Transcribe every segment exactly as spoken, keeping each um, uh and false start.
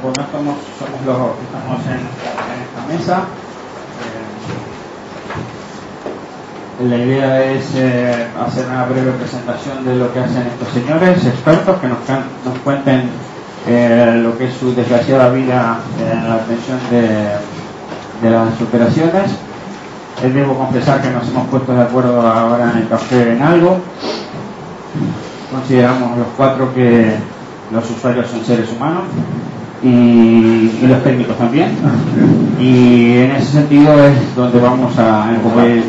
bueno, somos, somos los que estamos en, en esta mesa. Eh, la idea es eh, hacer una breve presentación de lo que hacen estos señores expertos, que nos, nos cuenten eh, lo que es su desgraciada vida en la atención de, de las operaciones. Eh, debo confesar que nos hemos puesto de acuerdo ahora en el café en algo. Consideramos los cuatro que los usuarios son seres humanos y, y los técnicos también, y en ese sentido es donde vamos a enfocar.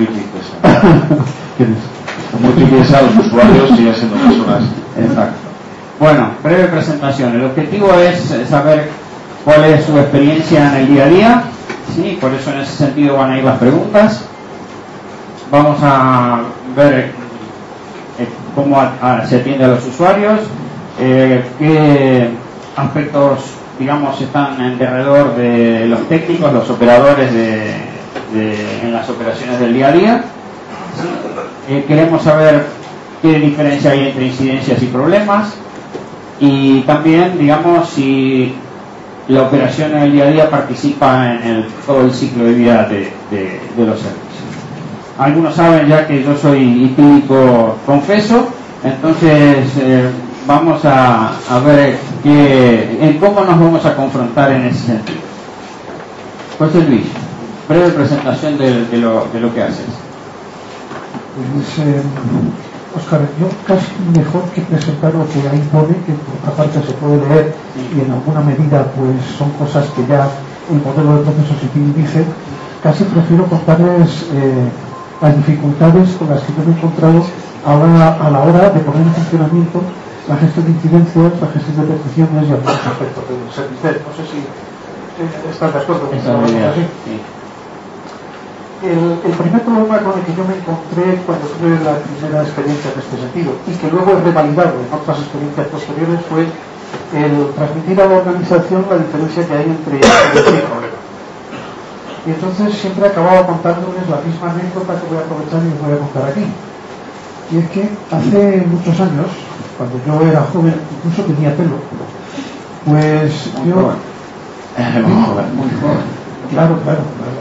Como utiliza a los usuarios siguen siendo personas. Exacto. Bueno, breve presentación. El objetivo es saber cuál es su experiencia en el día a día, ¿sí? Por eso en ese sentido van a ir las preguntas. Vamos a ver eh, cómo a, a, se atiende a los usuarios, eh, qué aspectos, digamos, están alrededor de los técnicos, los operadores de, de, en las operaciones del día a día. ¿Sí? Eh, queremos saber qué diferencia hay entre incidencias y problemas, y también, digamos, si la operación en el día a día participa en el, todo el ciclo de vida de, de, de los servicios. Algunos saben ya que yo soy clínico confeso, entonces eh, vamos a, a ver que, en cómo nos vamos a confrontar en ese sentido. José Luis, breve presentación de, de, lo, de lo que haces. Pues, eh, Óscar, yo casi mejor que presentar lo que ahí pone, que por otra parte se puede leer y en alguna medida pues son cosas que ya el modelo de procesos y dice, casi prefiero contarles eh, las dificultades con las que yo me he encontrado ahora a la hora de poner en funcionamiento la gestión de incidencias, la gestión de peticiones y algunos aspectos del servicio. No sé si estás de acuerdo con eso. Sí. El, el primer problema con el que yo me encontré cuando tuve la primera experiencia en este sentido, y que luego he revalidado en otras experiencias posteriores, fue el transmitir a la organización la diferencia que hay entre incidencia y problema. Y entonces siempre acababa contándoles la misma anécdota que voy a aprovechar y les voy a contar aquí. Y es que hace muchos años, cuando yo era joven, incluso tenía pelo, pues muy yo... Joven. Eh, muy joven, muy joven. Claro, claro, claro.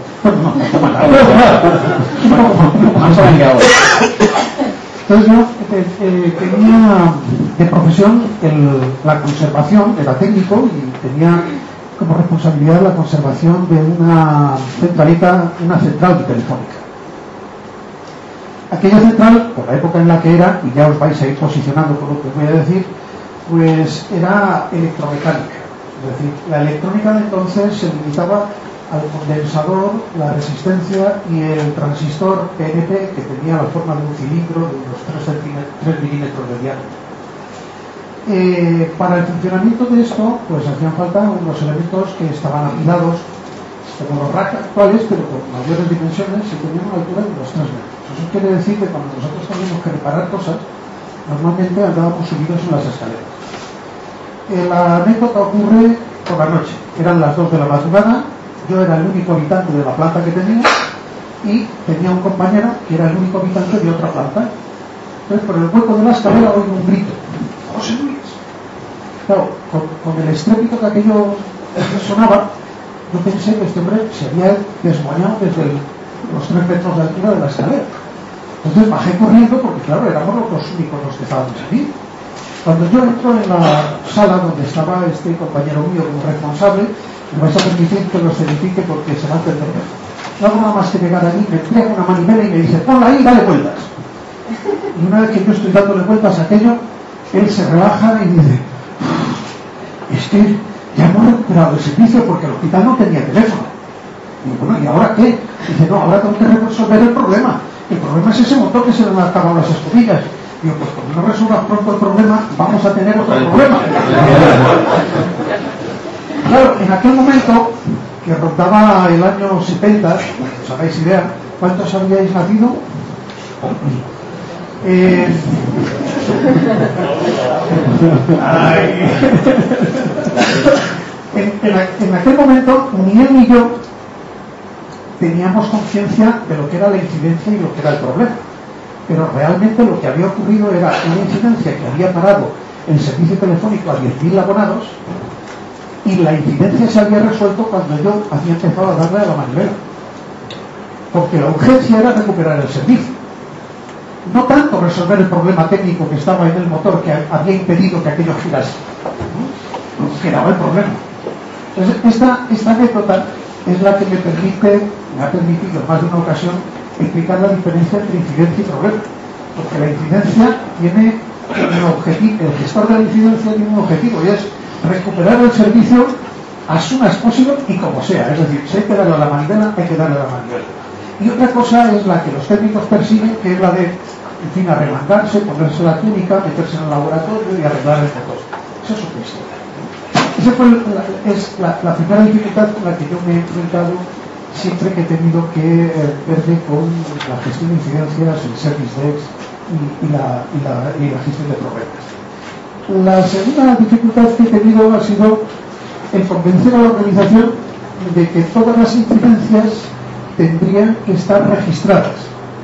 Entonces yo eh, eh, tenía de profesión el, la conservación, era técnico y tenía como responsabilidad la conservación de una centralita, una central telefónica. Aquella central, por la época en la que era, y ya os vais a ir posicionando con lo que os voy a decir, pues era electromecánica. Es decir, la electrónica de entonces se limitaba al condensador, la resistencia y el transistor P N P, que tenía la forma de un cilindro de unos tres milímetros de diámetro. Eh, para el funcionamiento de esto, pues hacían falta unos elementos que estaban afilados, como los racks actuales, pero con mayores dimensiones, y tenían una altura de unos tres metros. Eso quiere decir que cuando nosotros teníamos que reparar cosas, normalmente andábamos subidos en las escaleras. Eh, la anécdota ocurre por la noche. Eran las dos de la madrugada. Yo era el único habitante de la planta que tenía y tenía un compañero que era el único habitante de otra planta. Entonces, por el hueco de la escalera oigo un grito: ¡José Luis! Claro, con, con el estrépito que aquello sonaba, yo pensé que este hombre se había desmoñado desde el, los tres metros de altura de la escalera. Entonces bajé corriendo porque, claro, éramos los únicos los que estábamos allí. Cuando yo entro en la sala donde estaba este compañero mío como responsable, me vais a permitir que lo certifique porque se va a entender mejor. No hago nada más que llegar allí, me entrega una manivela y me dice: ponla ahí y dale vueltas. Y una vez que yo estoy dándole vueltas a aquello, él se relaja y dice: es que ya hemos recuperado el servicio porque el hospital no tenía teléfono. Y digo: bueno, ¿y ahora qué? Dice: no, ahora tengo que resolver el problema. El problema es ese motor que se le han acabado las escobillas. Digo: pues cuando no resuelvas pronto el problema, vamos a tener otro problema. Claro, en aquel momento, que rondaba el año setenta, os hagáis idea, ¿cuántos habíais nacido? Eh... en, en, en aquel momento, ni él ni yo teníamos conciencia de lo que era la incidencia y lo que era el problema. Pero realmente lo que había ocurrido era una incidencia que había parado el servicio telefónico a diez mil abonados, y la incidencia se había resuelto cuando yo había empezado a darle a la manivela, porque la urgencia era recuperar el servicio, no tanto resolver el problema técnico que estaba en el motor que había impedido que aquello girase, ¿no? Que era el problema. Entonces esta, esta anécdota es la que me permite, me ha permitido en más de una ocasión explicar la diferencia entre incidencia y problema, porque la incidencia tiene un objetivo, el gestor de la incidencia tiene un objetivo, y es recuperar el servicio as soon as possible y como sea, es decir, si hay que darle a la manivela, hay que darle a la manivela. Y otra cosa es la que los técnicos persiguen, que es la de, en fin, arremangarse, ponerse la túnica, meterse en el laboratorio y arreglar el motor. Eso es otra historia. Esa fue la, es la, la primera dificultad con la que yo me he enfrentado siempre que he tenido que eh, verme con la gestión de incidencias, el service desk y, y, la, y, la, y la gestión de problemas. La segunda dificultad que he tenido ha sido el convencer a la organización de que todas las incidencias tendrían que estar registradas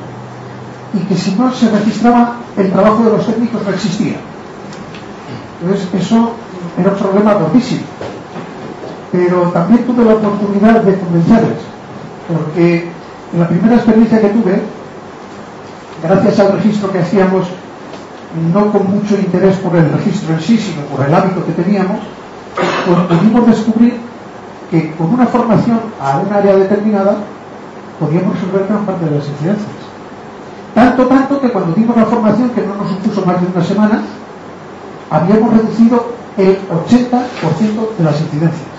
y que si no se registraba el trabajo de los técnicos no existía. Entonces eso era un problema gordísimo, pero también tuve la oportunidad de convencerles, porque en la primera experiencia que tuve, gracias al registro que hacíamos, no con mucho interés por el registro en sí, sino por el hábito que teníamos, pues pudimos descubrir que con una formación a un área determinada podíamos resolver gran parte de las incidencias. Tanto, tanto que cuando dimos la formación, que no nos supuso más de una semana, habíamos reducido el ochenta por ciento de las incidencias.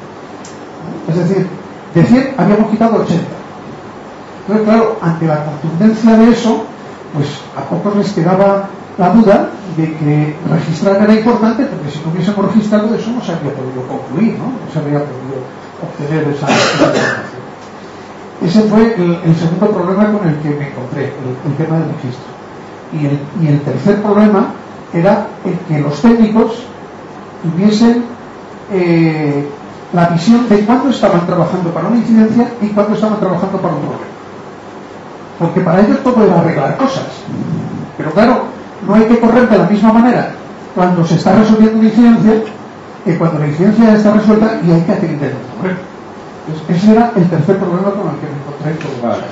Es decir, de cien habíamos quitado ochenta. Entonces, claro, ante la contundencia de eso, pues a pocos les quedaba la duda de que registrar era importante, porque si no hubiésemos registrado eso no se habría podido concluir, ¿no? No se habría podido obtener esa, esa información. Ese fue el, el segundo problema con el que me encontré, el, el tema del registro. Y el, y el tercer problema era el que los técnicos tuviesen eh, la visión de cuándo estaban trabajando para una incidencia y cuándo estaban trabajando para un problema. Porque para ellos todo era arreglar cosas. Pero claro, no hay que correr de la misma manera cuando se está resolviendo una incidencia que cuando la incidencia ya está resuelta y hay que atender el problema. Entonces, ese era el tercer problema con el que me encontré en todo vale.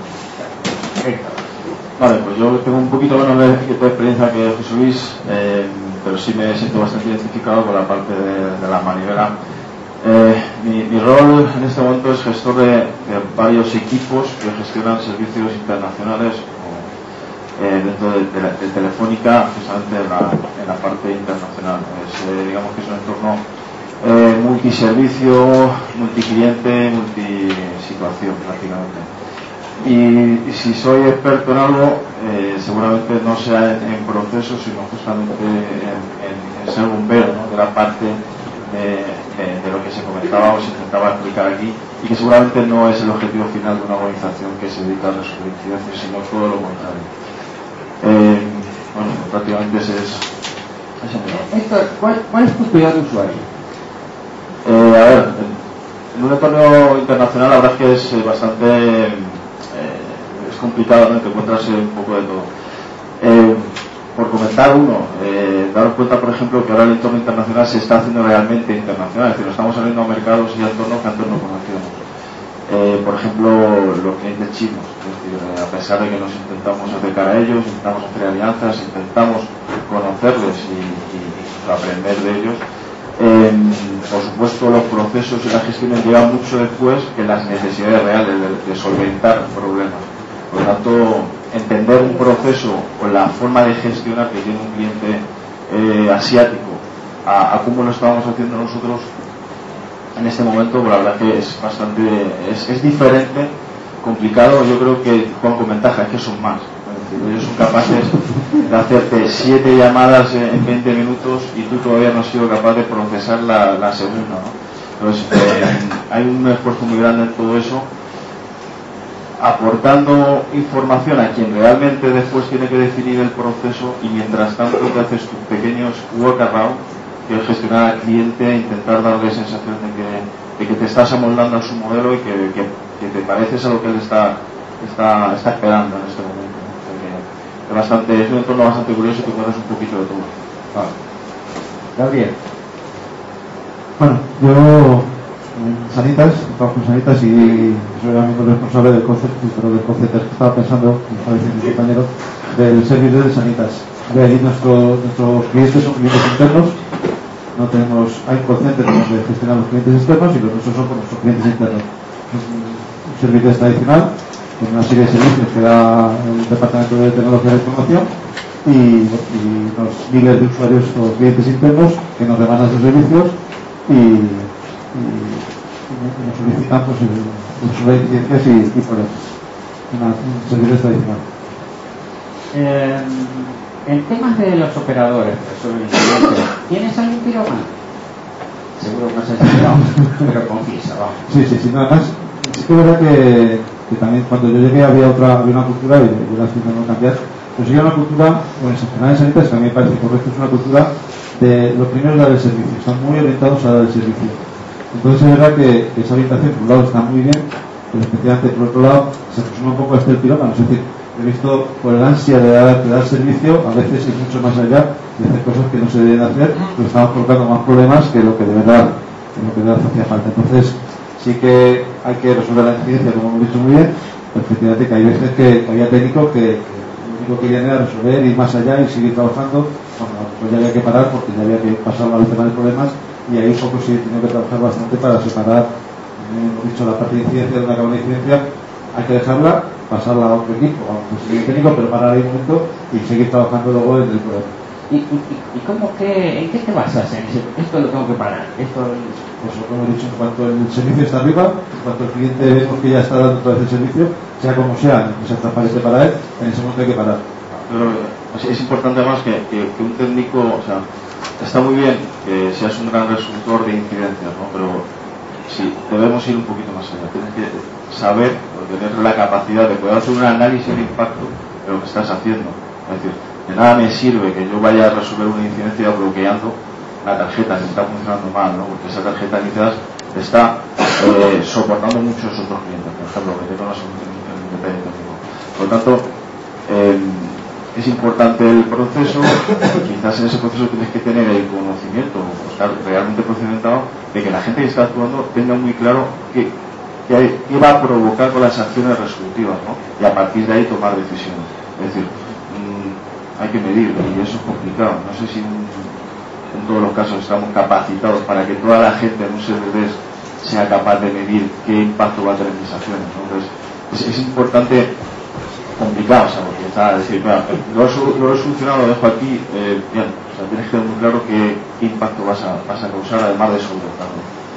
Vale, pues yo tengo un poquito menos de, de experiencia que José Luis, eh, pero sí me siento bastante identificado con la parte de, de la manivela. Eh, mi, mi rol en este momento es gestor de, de varios equipos que gestionan servicios internacionales o, eh, dentro de, de, de Telefónica, justamente en la, en la parte internacional. Es, eh, digamos que es un entorno eh, multiservicio, multicliente, multisituación prácticamente. Y, y si soy experto en algo, eh, seguramente no sea en, en procesos, sino justamente en, en, en ser bombero, ¿no? De la parte de, de, de lo que se comentaba o se intentaba explicar aquí, y que seguramente no es el objetivo final de una organización que se dedica a resolver incidencias, sino todo lo contrario. Eh, bueno, prácticamente ese es, ese es Héctor, ¿cuál, ¿cuál es tu peor usuario? Eh, a ver, en un entorno internacional la verdad es que es bastante eh, es complicado, ¿no? Te encuentras un poco de todo. Eh, por comentar uno, eh, daros cuenta, por ejemplo, que ahora el entorno internacional se está haciendo realmente internacional, es decir, estamos saliendo a mercados y a entornos que antes no conocíamos. Eh, por ejemplo, los clientes chinos, es decir, a pesar de que nos intentamos acercar a ellos, intentamos hacer alianzas, intentamos conocerles y, y, y aprender de ellos. Eh, por supuesto, los procesos y las gestiones llegan mucho después que las necesidades reales de, de solventar problemas. Por lo tanto, entender un proceso o la forma de gestionar que tiene un cliente eh, asiático a, a cómo lo estábamos haciendo nosotros en este momento, pues la verdad que es bastante es, es diferente, complicado. Yo creo que juegan con ventaja, es que son más. Ellos son capaces de hacerte siete llamadas en veinte minutos y tú todavía no has sido capaz de procesar la, la segunda, ¿no? Entonces, eh, hay un esfuerzo muy grande en todo eso, aportando información a quien realmente después tiene que definir el proceso, y mientras tanto te haces tus pequeños workaround, que es gestionar al cliente e intentar darle sensación de que, de que te estás amoldando a su modelo y que, que, que te pareces a lo que él está, está, está esperando en este momento. Es, bastante, es un entorno bastante curioso y que puedes un poquito de todo. Vale. Gabriel. Bueno, yo en Sanitas, trabajo en Sanitas y soy ahora mismo responsable del concepto, pero del concepto que estaba pensando, como estaba diciendo mi compañero, del servicio de Sanitas. De ahí nuestro, nuestros clientes son clientes internos, no tenemos, hay un call center donde gestionamos clientes externos y los nuestros son con nuestros clientes internos. Es un, un servicio tradicional con una serie de servicios que da el Departamento de Tecnología de Información y, y los miles de usuarios o clientes internos que nos demandan sus servicios y, y, y nos solicitan pues, resolver incidencias y, y problemas. Una, un servicio tradicional. Eh, en temas de los operadores sobre incidentes, ¿tienes algún pirómano? Seguro que no sé si no, pero confiesa, vamos. Sí, sí, sí, nada más. Sí que es verdad que, que también cuando yo llegué había otra, había una cultura y yo la estoy intentando cambiar. Pero sí que una cultura, bueno, en general en Sanitas, que a mí me parece correcto, es una cultura de lo primero es dar el servicio, están muy orientados a dar el servicio. Entonces es verdad que, que esa orientación por un lado está muy bien, pero especialmente por otro lado se aproxima un poco a este pirómano, es decir, he visto por el ansia de dar, de dar servicio, a veces es mucho más allá de hacer cosas que no se deben hacer, pero estamos provocando más problemas que lo que de verdad, que lo que de verdad hacía falta. Entonces sí que hay que resolver la incidencia, como hemos dicho muy bien, pero efectivamente que hay veces que, que había técnicos que, que lo único que querían era resolver, ir más allá y seguir trabajando. Bueno, pues ya había que parar porque ya había que pasar al tema de problemas y ahí un poco sí he tenido que trabajar bastante para separar, como hemos dicho, la parte de incidencia de una causa de incidencia. Hay que dejarla, pasarla a otro equipo, a un servicio técnico, pero parar ahí un momento y seguir trabajando luego en el problema. ¿Y, y, y cómo que, en qué te basas en ese? Esto lo tengo que parar. Esto Pues lo que hemos dicho, en cuanto el servicio está arriba, en cuanto el cliente vemos que ya está dando otra vez el servicio, sea como sea, que sea transparente para él, en ese momento hay que parar. Pero es importante además que, que, que un técnico, o sea, está muy bien que seas un gran resultor de incidencias, ¿no? Pero sí, debemos ir un poquito más allá. Tienes que saber o tener la capacidad de poder hacer un análisis de impacto de lo que estás haciendo. Es decir, de nada me sirve que yo vaya a resolver una incidencia bloqueando una tarjeta que está funcionando mal, ¿no? Porque esa tarjeta quizás está eh, soportando muchos otros clientes, por ejemplo, que tengo una solución independiente. Por lo tanto, eh, es importante el proceso, quizás en ese proceso tienes que tener el conocimiento, o estar realmente procedimentado, de que la gente que está actuando tenga muy claro qué, qué, qué va a provocar con las acciones resolutivas, ¿no? Y a partir de ahí tomar decisiones. Es decir, mmm, hay que medir, y eso es complicado. No sé si un, en todos los casos estamos capacitados para que toda la gente en un servidor sea capaz de medir qué impacto va a tener mis acciones, ¿no? Entonces, es, es importante, complicado, o sea, porque está a decir, bueno, lo, lo he solucionado, lo dejo aquí, eh, bien, o sea, tienes que tener muy claro qué, qué impacto vas a, vas a causar, además de solventarlo.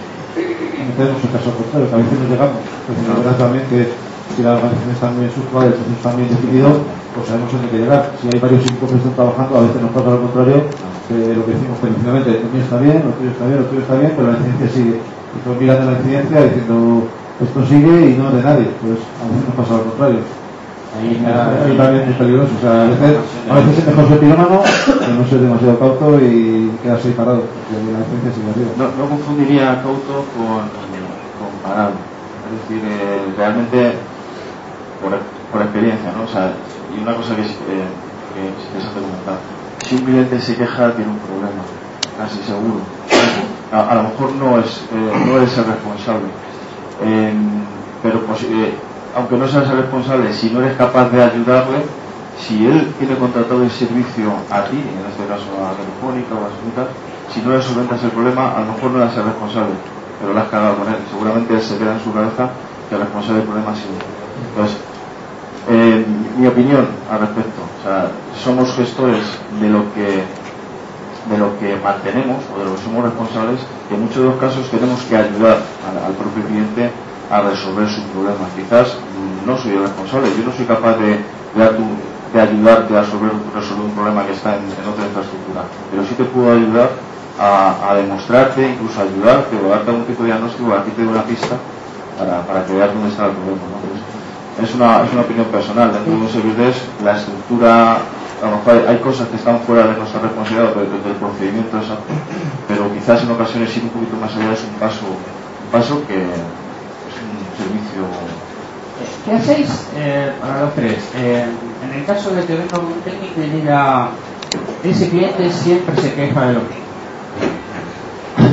Tenemos el caso contrario, que a veces nos llegamos, pues la verdad también que si la organización está muy estructurada, el proceso está bien definido, pues sabemos dónde hay que llegar. Si hay varios equipos que están trabajando, a veces nos pasa lo contrario, que lo que decimos tradicionalmente, lo tuyo está bien, lo tuyo está bien, lo tuyo está bien, pero la incidencia sigue. Y todos mirando la incidencia diciendo, esto sigue y no de nadie, pues a veces nos pasa lo contrario. Ahí también es peligroso, o sea, a veces, a veces es mejor ser pirómano, pero no ser demasiado cauto y quedarse ahí parado, porque la incidencia sigue arriba. No, no confundiría cauto con, con parado. Es decir, eh, realmente, por, por experiencia, ¿no? O sea, y una cosa que es, eh, que es interesante comentar, si un cliente se queja, tiene un problema, casi seguro. A, a lo mejor no es, eh, no eres el responsable, eh, pero pues, eh, aunque no seas el responsable, si no eres capaz de ayudarle, si él tiene contratado el servicio a ti, en este caso a Telefónica o a Sanitas, si no le solventas el problema, a lo mejor no eres el responsable, pero lo has cargado con él. Seguramente él se queda en su cabeza que el responsable del problema ha sido. Entonces, eh, mi opinión al respecto, o sea, somos gestores de lo que de lo que mantenemos o de lo que somos responsables, que en muchos de los casos tenemos que ayudar al, al propio cliente a resolver sus problemas. Quizás no soy el responsable, yo no soy capaz de, de, de ayudarte a resolver, resolver un problema que está en, en otra infraestructura, pero sí te puedo ayudar a, a demostrarte, incluso ayudarte o darte algún tipo de diagnóstico, aquí te doy una pista para, para que veas dónde está el problema, ¿no? Entonces, es una, es una opinión personal. Dentro de un servicio la estructura, a lo mejor hay, hay cosas que están fuera de nuestra responsabilidad del, del procedimiento exacto, pero quizás en ocasiones ir un poquito más allá es un paso, un paso que servicio. ¿Qué hacéis eh, para los tres? Eh, en el caso de que venga un técnico y diga, ese cliente siempre se queja de lo mismo.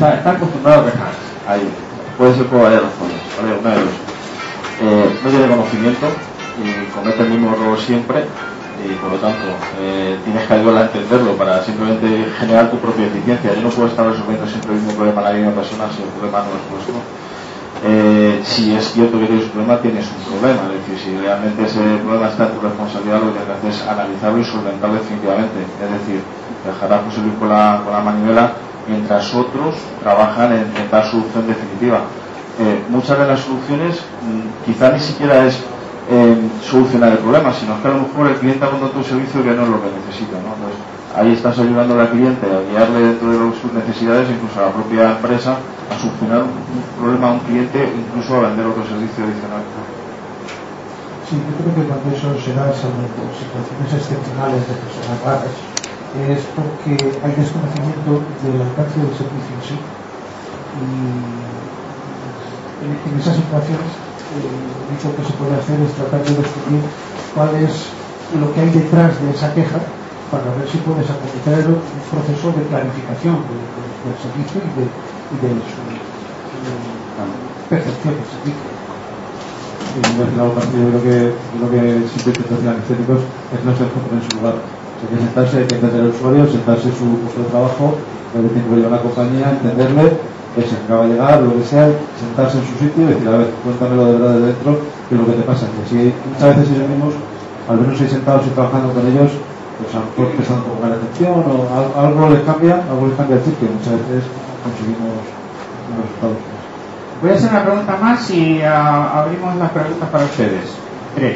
está, está acostumbrado a quejarse. Ahí, puede ser por varias razones, ¿vale? Una de dos. Eh, no tiene conocimiento y comete el mismo error siempre y por lo tanto eh, tienes que ayudarla a entenderlo para simplemente generar tu propia eficiencia. Yo no puedo estar resolviendo siempre el mismo problema a la misma persona si el problema no es vuestro. Eh, si es cierto que tienes un problema, tienes un problema, es decir, si realmente ese problema está en tu responsabilidad, lo que tienes que hacer es analizarlo y solventarlo definitivamente, es decir, dejarás seguir con la, con la manivela mientras otros trabajan en, en dar solución definitiva. Eh, muchas de las soluciones mmm, quizá ni siquiera es eh, solucionar el problema, sino que a lo mejor el cliente ha contratado un servicio que no es lo que necesita, ¿no? Entonces, ahí estás ayudando al cliente a guiarle dentro de sus necesidades, incluso a la propia empresa, a solucionar un problema a un cliente, incluso a vender otro servicio adicional. Sí, yo creo que cuando eso se da, salvo por situaciones excepcionales de personas raras, es porque hay desconocimiento del alcance del servicio en sí. Y en, en esas situaciones, eh, lo único que se puede hacer es tratar de descubrir cuál es lo que hay detrás de esa queja, para ver si puedes acometer un proceso de clarificación de, de, del servicio y de, y de su de percepción del servicio. Y yo creo que lo que siempre intento hacer anestéticos es no ser en su lugar. Hay que sentarse, hay que entender al usuario, sentarse en su puesto de trabajo, ver el tiempo que lleva la compañía, entenderle, que se acaba de llegar, lo que sea, sentarse en su sitio y decir, a ver, cuéntamelo de verdad desde dentro, qué es lo que te pasa. Que si muchas veces ellos mismos, al menos ahí sentados y trabajando con ellos, pues a lo mejor prestan un poco más de atención o algo les cambia, algo les cambia el chip, que muchas veces conseguimos unos resultados. Voy a hacer una pregunta más y uh, abrimos las preguntas para ustedes. Tres.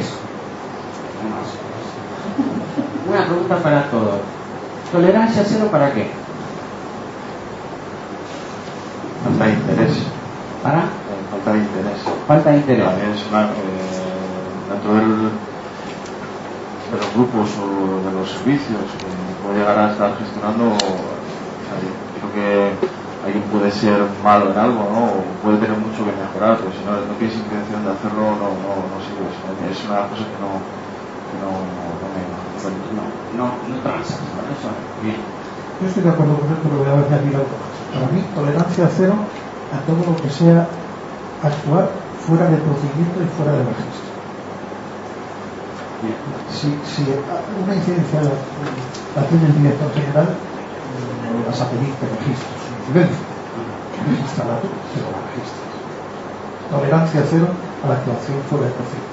Una pregunta para todos. ¿Tolerancia cero para qué? Falta de interés. ¿Para? Eh, falta de interés. Falta de interés. Es una, eh, dentro del, de los grupos o de los servicios que puede llegar a estar gestionando, o sea, yo creo que alguien puede ser malo en algo, ¿no? O puede tener mucho que mejorar, pero si no, no tienes intención de hacerlo, no, no, no sirve. Es una cosa que no, que no, no, no me no, no, no transas, ¿no? Eso, bien. Yo estoy de acuerdo con él, pero voy a añadir algo más. Para mí, tolerancia cero a todo lo que sea actuar fuera de procedimiento y fuera de registro. Bien. Si, si una incidencia la, la tiene el director general, no le vas a pedir que registres su incidencia. Regístrala tú, pero la registras. Tolerancia cero a la actuación fuera de procedimiento.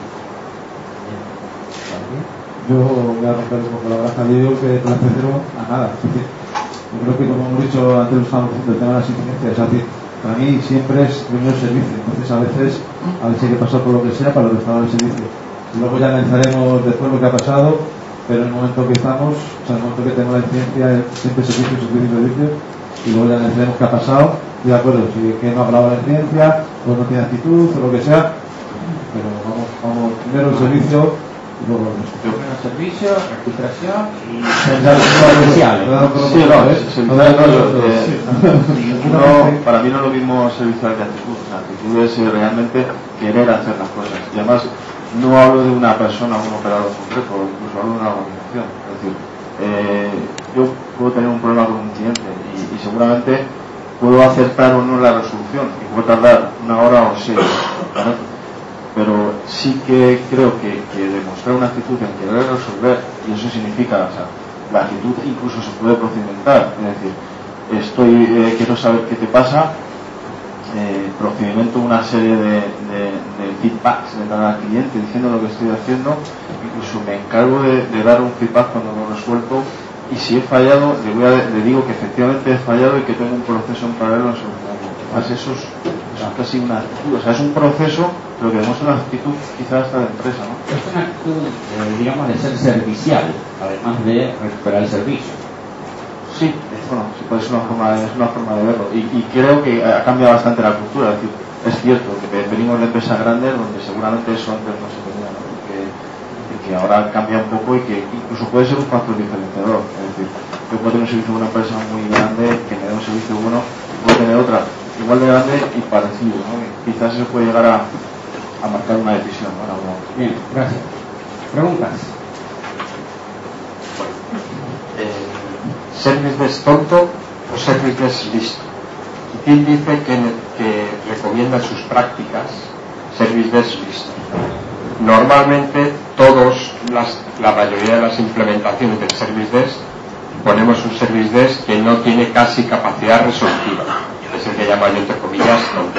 Yo voy a romper un poco la baraja, yo digo que tolerancia cero a nada. Es decir, yo creo que, como hemos dicho antes, lo estábamos diciendo, el tema de las incidencias, es decir, para mí siempre es primero el servicio. Entonces, a veces, a veces hay que pasar por lo que sea para restaurar el servicio. Y luego ya analizaremos después lo que ha pasado, pero en el momento que estamos, o sea, en el momento que tenemos la incidencia, siempre servicio, servicio, servicio, y luego ya analizaremos qué ha pasado. Y de acuerdo, si que no ha hablado la incidencia, o no tiene actitud, o lo que sea, pero vamos, vamos primero el servicio. Luego Primero servicio, registración y especiales. Sí, no, es, es, no, no, eh, no, para mí no es lo mismo servicio que actitud. O sea, actitud es realmente querer hacer las cosas. Y además, no hablo de una persona, un operador concreto, incluso hablo de una organización. Es decir, eh, yo puedo tener un problema con un cliente y, y seguramente puedo aceptar o no la resolución y puedo tardar una hora o seis, ¿vale? Pero sí que creo que, que demostrar una actitud en querer resolver, y eso significa, o sea, la actitud incluso se puede procedimentar, es decir, estoy, eh, quiero saber qué te pasa, eh, procedimento una serie de, de, de feedbacks de dar al cliente diciendo lo que estoy haciendo, incluso me encargo de, de dar un feedback cuando lo resuelto, y si he fallado, le, voy a, le digo que efectivamente he fallado y que tengo un proceso en paralelo en solucionarlo. Además, eso es, eso es casi una actitud, o sea, es un proceso, pero que demuestra una actitud quizás hasta de empresa, ¿no? Es una actitud, eh, digamos, de ser servicial, además de recuperar el servicio. Sí, bueno, sí, pues es una forma de, es una forma de verlo, y, y creo que ha cambiado bastante la cultura. Es decir, es cierto que venimos de empresas grandes donde seguramente eso antes no se tenía, ¿no? Y que, y que ahora cambia un poco y que incluso puede ser un factor diferenciador. Es decir, yo puedo tener un servicio de una empresa muy grande que me dé un servicio bueno, puedo tener otra igual de grande y parecido, ¿no? Y quizás eso puede llegar a, a marcar una decisión, ¿no? Bien, gracias. ¿Preguntas? Eh, ¿Service desk tonto o service desk listo? Phil dice que, que recomienda sus prácticas Service Desk Listo. Normalmente todos las, la mayoría de las implementaciones del Service Desk ponemos un Service Desk que no tiene casi capacidad resolutiva, es el que llamo yo entre comillas tonto.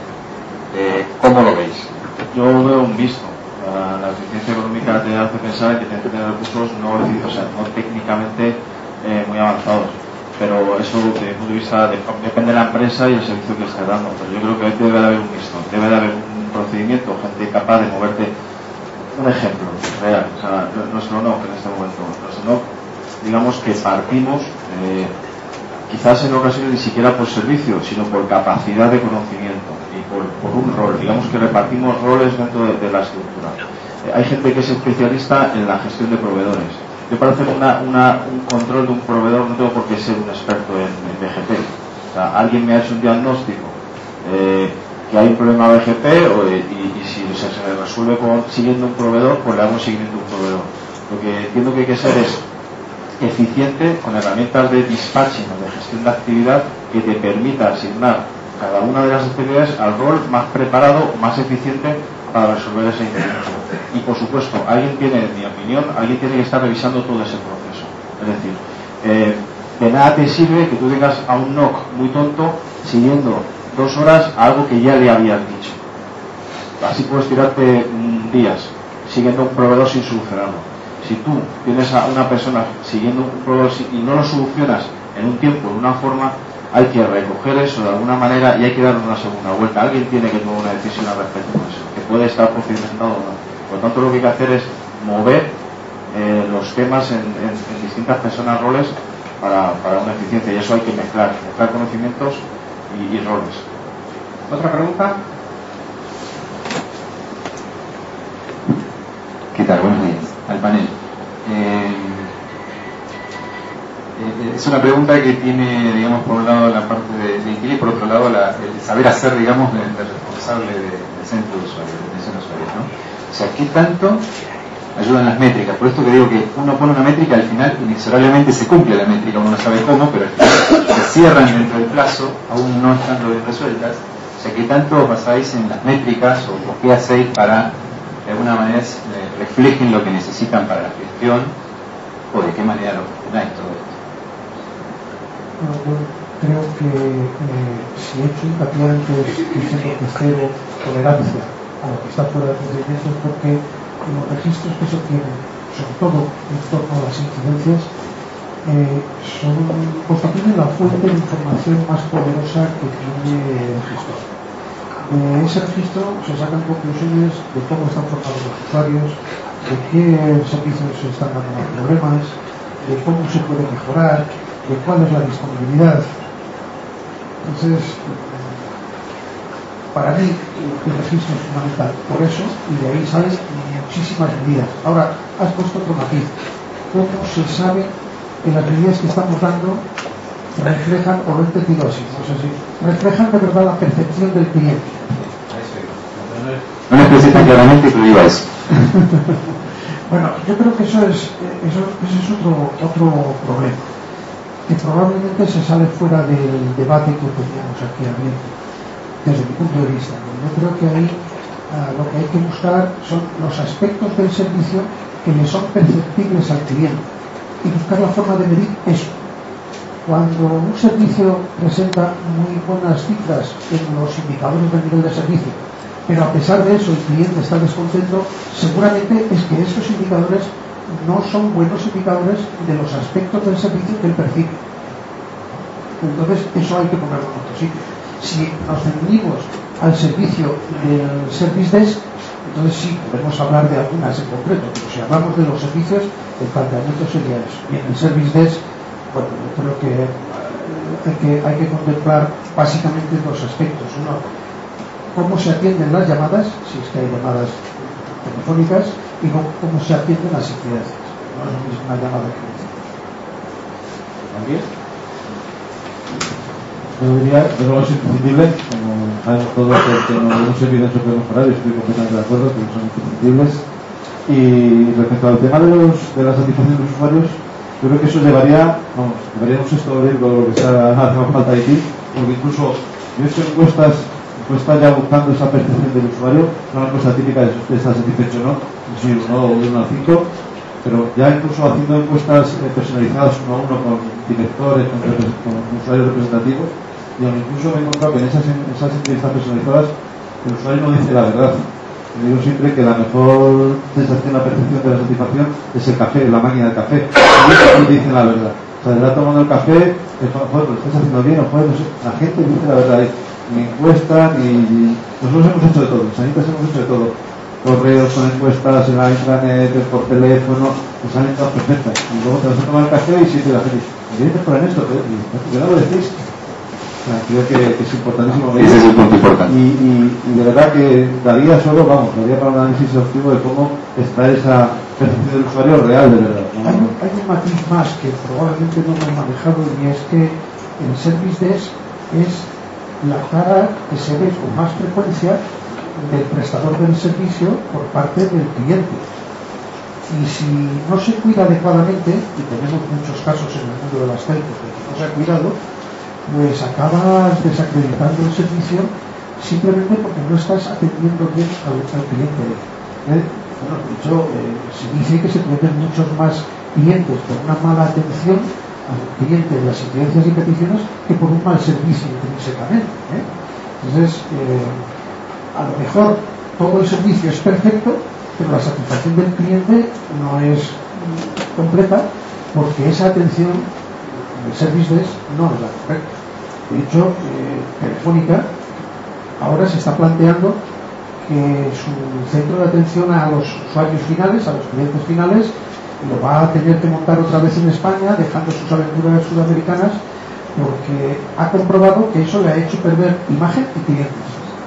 Eh, ¿Cómo lo veis? Yo veo un visto. La, la eficiencia económica te hace pensar que tienes que tener recursos no, o sea, no técnicamente eh, muy avanzados, pero eso desde mi punto de vista de, depende de la empresa y el servicio que esté dando. Pero yo creo que debe de haber un visto, debe de haber un procedimiento, gente capaz de moverte. Un ejemplo real, o sea, nuestro N O C en este momento, nuestro N O C, digamos que partimos eh, quizás en ocasiones ni siquiera por servicio, sino por capacidad de conocimiento y por, por un rol. Digamos que repartimos roles dentro de, de la estructura. Eh, hay gente que es especialista en la gestión de proveedores. Yo para hacer una, una, un control de un proveedor no tengo por qué ser un experto en, en B G P. O sea, alguien me ha hecho un diagnóstico eh, que hay un problema B G P o, y, y si o sea, se resuelve con, siguiendo un proveedor, pues le hago siguiendo un proveedor. Lo que entiendo que hay que ser es eficiente con herramientas de dispatching o de gestión de actividad que te permita asignar cada una de las actividades al rol más preparado, más eficiente para resolver ese incidencia. Y por supuesto, alguien tiene, en mi opinión, alguien tiene que estar revisando todo ese proceso. Es decir, eh, de nada te sirve que tú tengas a un N O C muy tonto siguiendo dos horas a algo que ya le habías dicho. Así puedes tirarte mm, días siguiendo un proveedor sin solucionarlo. Si tú tienes a una persona siguiendo un proveedor y no lo solucionas en un tiempo, de una forma, hay que recoger eso de alguna manera y hay que darle una segunda vuelta. Alguien tiene que tomar una decisión al respecto de eso, que puede estar procedimentado o no. Por lo tanto, lo que hay que hacer es mover eh, los temas en, en, en distintas personas, roles, para, para una eficiencia, y eso hay que mezclar, mezclar conocimientos y, y roles. ¿Otra pregunta? ¿Qué tal? Buenos días. Al panel. Eh, eh, es una pregunta que tiene, digamos, por un lado la parte de, de Intel y por otro lado la, el saber hacer, digamos, del de responsable de, del centro de usuario, de atención a usuarios, ¿no? O sea, ¿qué tanto ayudan las métricas? Por esto que digo que uno pone una métrica, al final inexorablemente se cumple la métrica, uno no sabe cómo, pero al final se cierran dentro del plazo, aún no estando bien resueltas. O sea, ¿qué tanto basáis en las métricas o, o qué hacéis para de alguna manera eh, reflejen lo que necesitan para la gestión o de qué manera lo gestionáis todo esto? Bueno, yo creo que eh, si he hecho hincapié antes diciendo que cero tolerancia a lo que está fuera de procedimiento es porque los registros que se obtienen, sobre todo en torno a las incidencias, eh, son, constituyen la fuente de información más poderosa que tiene el gestor. De ese registro se sacan conclusiones de cómo están formados los usuarios, de qué servicios se están dando más problemas, de cómo se puede mejorar, de cuál es la disponibilidad. Entonces, para mí, el registro es fundamental por eso, y de ahí salen muchísimas medidas. Ahora, has puesto otro matiz. ¿Cómo se sabe que las medidas que estamos dando reflejan, o lo he entendido así, no sé si, reflejan de verdad la percepción del cliente? No lo expresé tan claramente, pero iba a eso. Bueno, yo creo que eso es, eso, ese es otro, otro problema, que probablemente se sale fuera del debate que teníamos aquí abierto, desde mi punto de vista. Yo creo que ahí uh, lo que hay que buscar son los aspectos del servicio que le son perceptibles al cliente y buscar la forma de medir eso. Cuando un servicio presenta muy buenas cifras en los indicadores del nivel de servicio, pero a pesar de eso el cliente está descontento, seguramente es que esos indicadores no son buenos indicadores de los aspectos del servicio que él percibe. Entonces eso hay que ponerlo en otro sitio. Si nos ceñimos al servicio del Service Desk, entonces sí, podemos hablar de algunas en concreto, pero si hablamos de los servicios, el planteamiento sería eso. Y en el Service Desk, bueno, yo creo que hay que, hay que contemplar básicamente dos aspectos. Uno, cómo se atienden las llamadas, si es que hay llamadas telefónicas, y cómo se atienden las incidencias. No es lo mismo una llamada que una. ¿También? Yo diría, de luego es imprescindible, como sabemos todos que no un servicio se puede mejorar, y estoy completamente de acuerdo que son imprescindibles. Y respecto al tema de, los, de la satisfacción de los usuarios, yo creo que eso llevaría, vamos, deberíamos esto ver con lo que está haciendo falta aquí, porque incluso yo he hecho encuestas, encuestas ya buscando esa percepción del usuario, no una encuesta típica de si está satisfecho o no, si uno o uno a cinco, pero ya incluso haciendo encuestas eh, personalizadas uno a uno con directores, con, con usuarios representativos, y incluso me he encontrado que en esas, en esas entrevistas personalizadas el usuario no dice la verdad. Yo digo siempre que la mejor sensación, la percepción de la satisfacción es el café, la máquina del café. Y dicen la verdad. O sea, está tomando el café, joder, lo estás haciendo bien, o joder, no sé. La gente dice la verdad. Ni encuestas, ni. Nosotros hemos hecho de todo, Sanitas hemos hecho de todo. Correos con encuestas en la intranet, por teléfono, nos salen todas perfectas. Y luego te vas a tomar el café y siempre la gente dice, ¿qué dices por esto? ¿Qué no lo decís? Creo que, que es importantísimo. Ese es el punto importante. Y, y, y de verdad que daría solo, vamos, daría para un análisis exhaustivo de cómo extraer esa percepción del usuario real, de verdad. Hay un, hay un matiz más que probablemente no me he manejado, y es que el Service Desk es la cara que se ve con más frecuencia del prestador del servicio por parte del cliente. Y si no se cuida adecuadamente, y tenemos muchos casos en el mundo de las telcos de que no se ha cuidado, pues acabas desacreditando el servicio simplemente porque no estás atendiendo bien al, al cliente. ¿Eh? Bueno, de hecho, eh, se dice que se pierden muchos más clientes por una mala atención al cliente de las incidencias y peticiones que por un mal servicio intrínsecamente. ¿eh? Entonces, eh, a lo mejor todo el servicio es perfecto, pero la satisfacción del cliente no es mm, completa porque esa atención el Service Desk no es la correcta. De hecho, eh, Telefónica ahora se está planteando que su centro de atención a los usuarios finales, a los clientes finales, lo va a tener que montar otra vez en España, dejando sus aventuras sudamericanas, porque ha comprobado que eso le ha hecho perder imagen y clientes.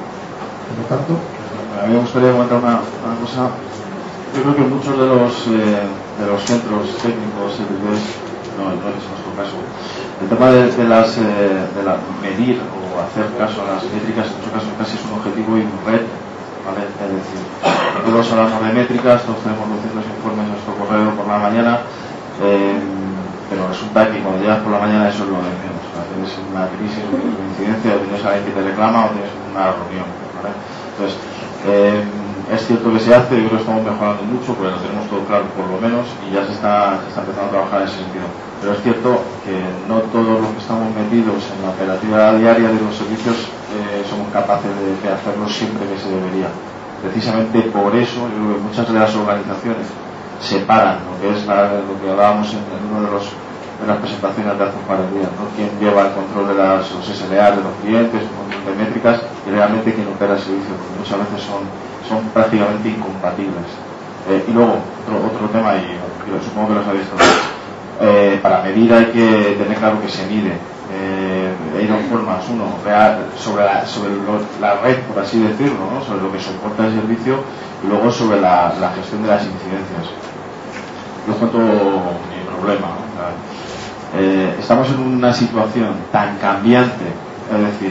Por lo tanto, a mí me gustaría comentar una, una cosa. Yo creo que muchos de los eh, de los centros técnicos servicios, no, no es nuestro caso, el tema de, de las eh, de la medir o hacer caso a las métricas en muchos casos casi es un objetivo y un reto, ¿vale? Es decir, todos hablamos de métricas, todos tenemos los informes en nuestro correo por la mañana, eh, pero resulta que cuando llegas por la mañana eso es lo de menos. O sea, tienes una crisis, o tienes una incidencia, o tienes a alguien que te reclama, o tienes una reunión, ¿vale? Entonces, eh, es cierto que se hace, yo creo que estamos mejorando mucho, porque lo tenemos todo claro por lo menos, y ya se está, se está empezando a trabajar en ese sentido. Pero es cierto que no todos los que estamos metidos en la operativa diaria de los servicios eh, somos capaces de, de hacerlo siempre que se debería. Precisamente por eso, yo creo que muchas de las organizaciones separan lo que es la, lo que hablábamos en, en uno de los de las presentaciones de hace un par de días, ¿no? Quién lleva el control de las, los S L A de los clientes, un montón de métricas, y realmente quién opera el servicio, porque muchas veces son, son prácticamente incompatibles. Eh, y luego, otro, otro tema, y yo supongo que lo sabéis todos, eh, para medir hay que tener claro que se mide. Eh, hay dos formas, uno, real, sobre, la, sobre lo, la red, por así decirlo, ¿no? Sobre lo que soporta el servicio, y luego sobre la, la gestión de las incidencias. Yo cuento mi problema, ¿no? O sea, Eh, estamos en una situación tan cambiante, es decir,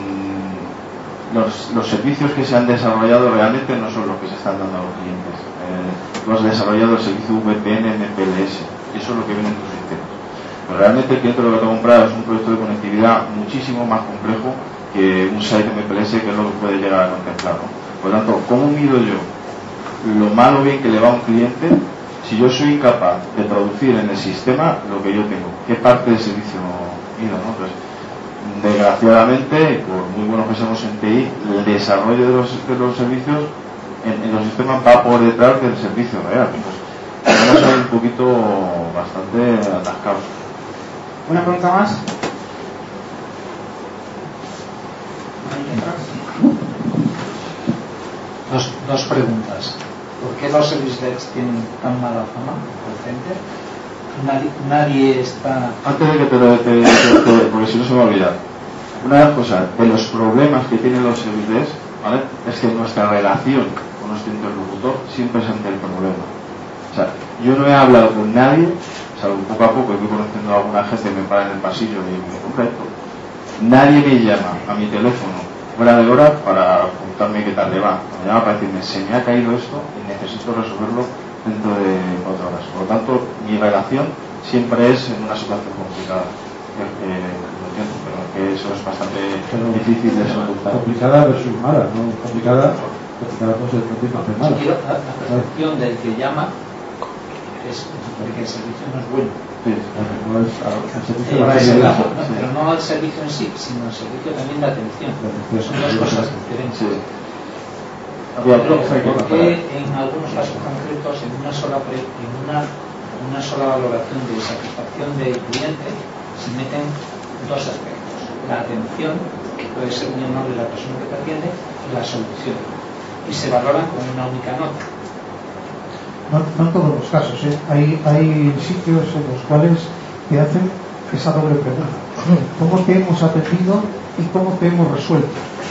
mmm, los, los servicios que se han desarrollado realmente no son los que se están dando a los clientes. Eh, tú has desarrollado el servicio V P N M P L S, y eso es lo que viene en tus sistemas. Pero realmente el cliente lo que te ha comprado es un proyecto de conectividad muchísimo más complejo que un site M P L S, que es lo que puede llegar a contemplar, ¿no? Por lo tanto, ¿cómo mido yo lo malo bien que le va a un cliente si yo soy incapaz de producir en el sistema lo que yo tengo? ¿Qué parte del servicio mido, no? Pues, desgraciadamente, por muy buenos que seamos en T I, el desarrollo de los, de los servicios en, en los sistemas va por detrás del servicio real. Pues, vamos a ir un poquito bastante atascados. ¿Una pregunta más? Dos, dos preguntas. ¿Por qué los service desks tienen tan mala fama por gente? Nadie, nadie está... Antes de que te lo... Te, te, te, porque si no se me va a olvidar. Una de las cosas, de los problemas que tienen los service desks, ¿vale? Es que nuestra relación con nuestro interlocutor siempre es ante el problema. O sea, yo no he hablado con nadie, salvo poco a poco, voy conociendo a alguna gente, me para en el pasillo y me compra esto. Nadie me llama a mi teléfono fuera de hora para contarme qué tal le va. Me llama para decirme, se me ha caído esto y necesito resolverlo dentro de cuatro horas. Por lo tanto, mi relación siempre es en una situación complicada. Eh, lo entiendo, pero que eso es bastante difícil de solventar. Complicada versus mala, ¿no? Complicada, complicada no se tiene que hacer mala. Quiero la, la percepción del que llama es porque el servicio no es bueno. Sí, no es al servicio Eh, de la es calidad. el- no, pero no al servicio en sí, sino al servicio también de atención. La atención. Son dos cosas diferentes. Sí. Por Había otro- ¿por qué en algunos casos concretos, en una sola pre- en una, en una sola valoración de satisfacción del cliente, se meten dos aspectos? La atención, que puede ser muy amable la persona que te atiende, y la solución. Y se valoran con una única nota. No, no en todos los casos, ¿eh? hay, hay sitios en los cuales te hacen esa doble pregunta. ¿Cómo te hemos atendido y cómo te hemos resuelto?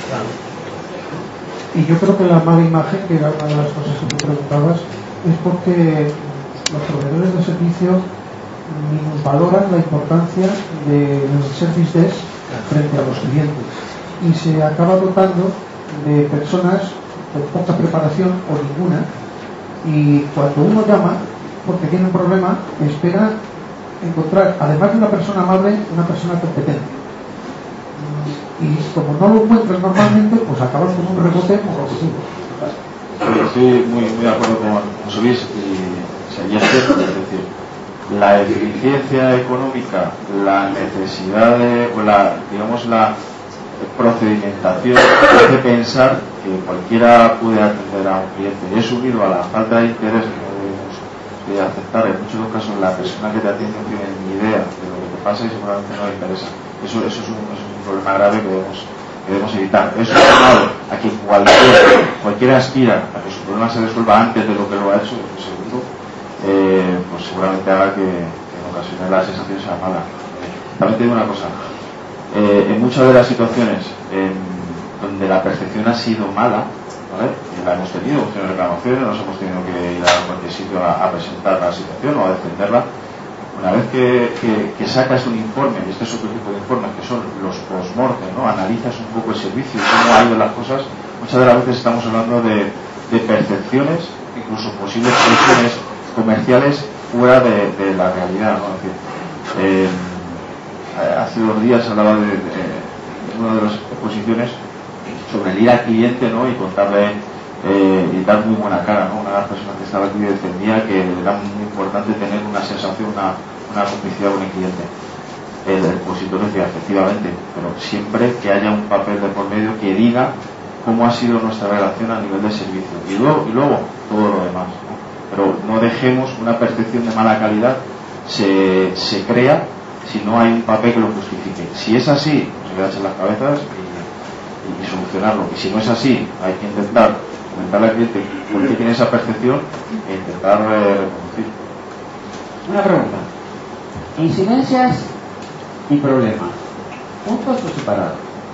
Y yo creo que la mala imagen, que era una de las cosas que tú preguntabas, es porque los proveedores de servicio minusvaloran la importancia del service desk frente a los clientes y se acaba dotando de personas con poca preparación o ninguna, y cuando uno llama porque tiene un problema espera encontrar, además de una persona amable, una persona competente, y como no lo encuentras normalmente, pues acabas con un rebote positivo. Sí, estoy muy, muy de acuerdo con José Luis y, o sea, y es cierto, es decir, la eficiencia económica, la necesidad de, o la, digamos, la procedimentación hace pensar que cualquiera puede atender a un cliente, y es unido a la falta de interés que no debemos de aceptar. En muchos casos la persona que te atiende no tiene ni idea de lo que te pasa y seguramente no le interesa. Eso, eso es, un, es un problema grave que debemos, que debemos evitar. Eso es llamado a que cualquiera, cualquiera aspira a que su problema se resuelva antes de lo que lo ha hecho, un segundo, eh, pues seguramente haga que, que en ocasiones la sensación sea mala. Eh, también te digo una cosa, eh, en muchas de las situaciones en donde la percepción ha sido mala, ¿vale? Y la hemos tenido, hemos tenido reclamaciones, nos hemos tenido que ir a cualquier sitio a, a presentar la situación o a defenderla. Una vez que, que, que sacas un informe, y este es otro tipo de informes que son los post-mortem, ¿no? Analizas un poco el servicio, cómo ha ido las cosas, muchas de las veces estamos hablando de, de percepciones, incluso posibles soluciones comerciales fuera de, de la realidad, ¿no? Es decir, eh, hace dos días hablaba de, de, de una de las exposiciones sobre el ir al cliente, ¿no? Y contarle eh, y dar muy buena cara, ¿no? Una de las personas que estaba aquí defendía que era muy importante tener una sensación, una, una complicidad con el cliente. El expositor decía, efectivamente, pero siempre que haya un papel de por medio que diga cómo ha sido nuestra relación a nivel de servicio, y luego, y luego todo lo demás, ¿no? Pero no dejemos una percepción de mala calidad se, se crea si no hay un papel que lo justifique. Si es así, pues hay que echar las cabezas y, y solucionarlo, y si no es así, hay que intentar comentarle al cliente por qué tiene esa percepción e intentar eh, reconducir. Una pregunta. Incidencias y problemas, ¿juntos o separados?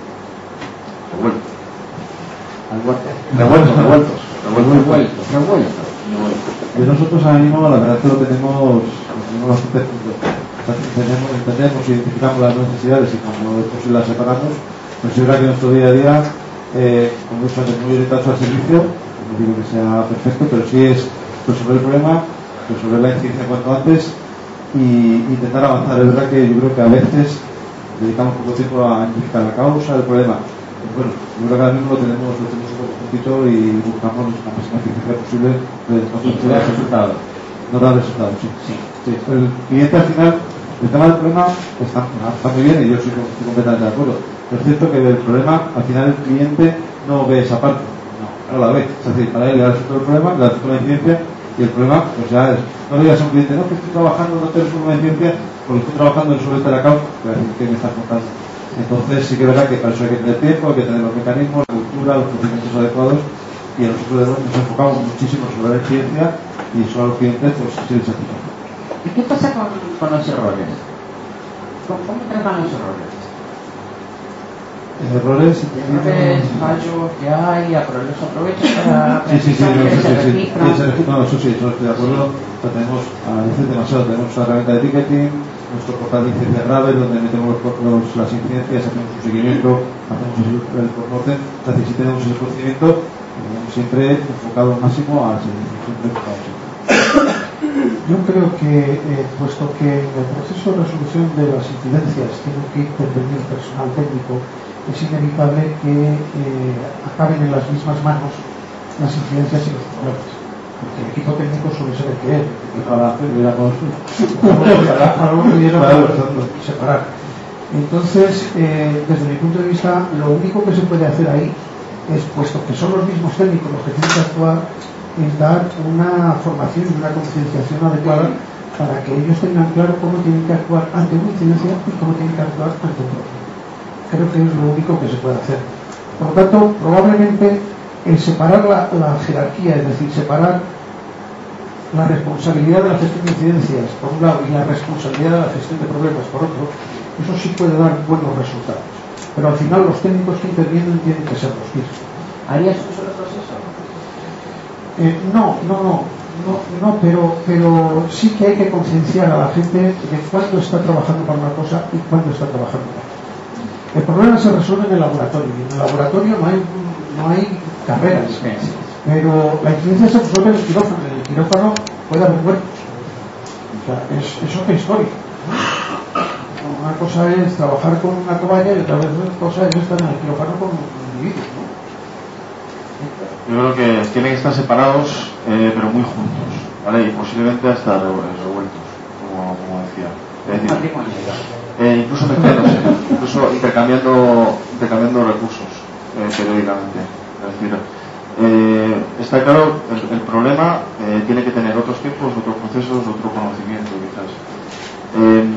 Revuelto. Revueltos, revueltos. Revueltos. Revueltos. Y nosotros ahora mismo la verdad es que lo tenemos, lo tenemos bastante juntos. Entendemos, entendemos y identificamos las necesidades y cuando es posible las separamos. Pero sí es verdad que nuestro día a día, eh, como he dicho antes, muy orientados al servicio, no digo que sea perfecto, pero sí es resolver el problema, resolver la incidencia cuanto antes y intentar avanzar. Es verdad que yo creo que a veces dedicamos poco tiempo a identificar la causa del problema. Pues bueno, yo creo que ahora mismo lo tenemos, lo tenemos un poco juntito y buscamos la máxima eficiencia posible de Y tú das resultados. no dar resultados, sí. Sí. Sí, el cliente al final, el tema del problema está, está muy bien y yo estoy, estoy completamente de acuerdo. Pero es cierto que el problema, al final el cliente no ve esa parte, no, no la ve. Es decir, para él le da resultado el problema, le da resultado la incidencia y el problema, pues ya es, no le digas a un cliente, no, que estoy trabajando, no te resuelvo la incidencia, porque estoy trabajando en resolverte la causa, que va a decir que me estás contando. Entonces sí que es verdad que para eso hay que tener tiempo, hay que tener los mecanismos, la cultura, los procedimientos adecuados y nosotros nos enfocamos muchísimo sobre la incidencia y solo a los clientes pues sí les satisface. ¿Y qué pasa con, con los errores? ¿Cómo, cómo tratan los errores? Errores, Errores, fallos que hay, los aprovechan para sí, sí, sí, pensar no, que sí, se sí, sí, registran. sí, se registra, no, eso sí, eso estoy de acuerdo. O sea, tenemos, a veces demasiado, tenemos una herramienta de ticketing, nuestro portal de incidencias graves, donde metemos los, los, las incidencias, hacemos un seguimiento, hacemos el, el postmortem, es decir, si tenemos ese procedimiento, digamos, siempre enfocado al máximo al servicio, siempre enfocado al servicio. Yo creo que, eh, puesto que en el proceso de resolución de las incidencias tiene que intervenir personal técnico, es inevitable que eh, acaben en las mismas manos las incidencias y los problemas. Porque el equipo técnico suele ser el que es. Ojalá pudiéramos separar. Entonces, eh, desde mi punto de vista, lo único que se puede hacer ahí es, puesto que son los mismos técnicos los que tienen que actuar, es dar una formación y una concienciación adecuada para que ellos tengan claro cómo tienen que actuar ante una incidencia y cómo tienen que actuar ante un problema. Creo que es lo único que se puede hacer. Por lo tanto, probablemente el separar la, la jerarquía, es decir, separar la responsabilidad de la gestión de incidencias por un lado y la responsabilidad de la gestión de problemas por otro, eso sí puede dar buenos resultados. Pero al final los técnicos que intervienen tienen que ser los mismos. ¿Harías un solo proceso? Eh, no, no, no, no, no pero, pero sí que hay que concienciar a la gente de cuándo está trabajando para una cosa y cuándo está trabajando para otra. El problema se resuelve en el laboratorio, y en el laboratorio no hay, no hay carreras, pero la incidencia se resuelve en el quirófano. En el quirófano puede haber muertos. O sea, es, es otra historia. Una cosa es trabajar con una toalla y otra cosa es estar en el quirófano con individuos, ¿no? Yo creo que tienen que estar separados, eh, pero muy juntos, ¿vale? Y posiblemente hasta revueltos, como, como decía. Es decir, eh, incluso mezclándose, incluso intercambiando, intercambiando recursos eh, periódicamente. Es decir, eh, está claro, el, el problema eh, tiene que tener otros tiempos, otros procesos, otro conocimiento, quizás. Eh,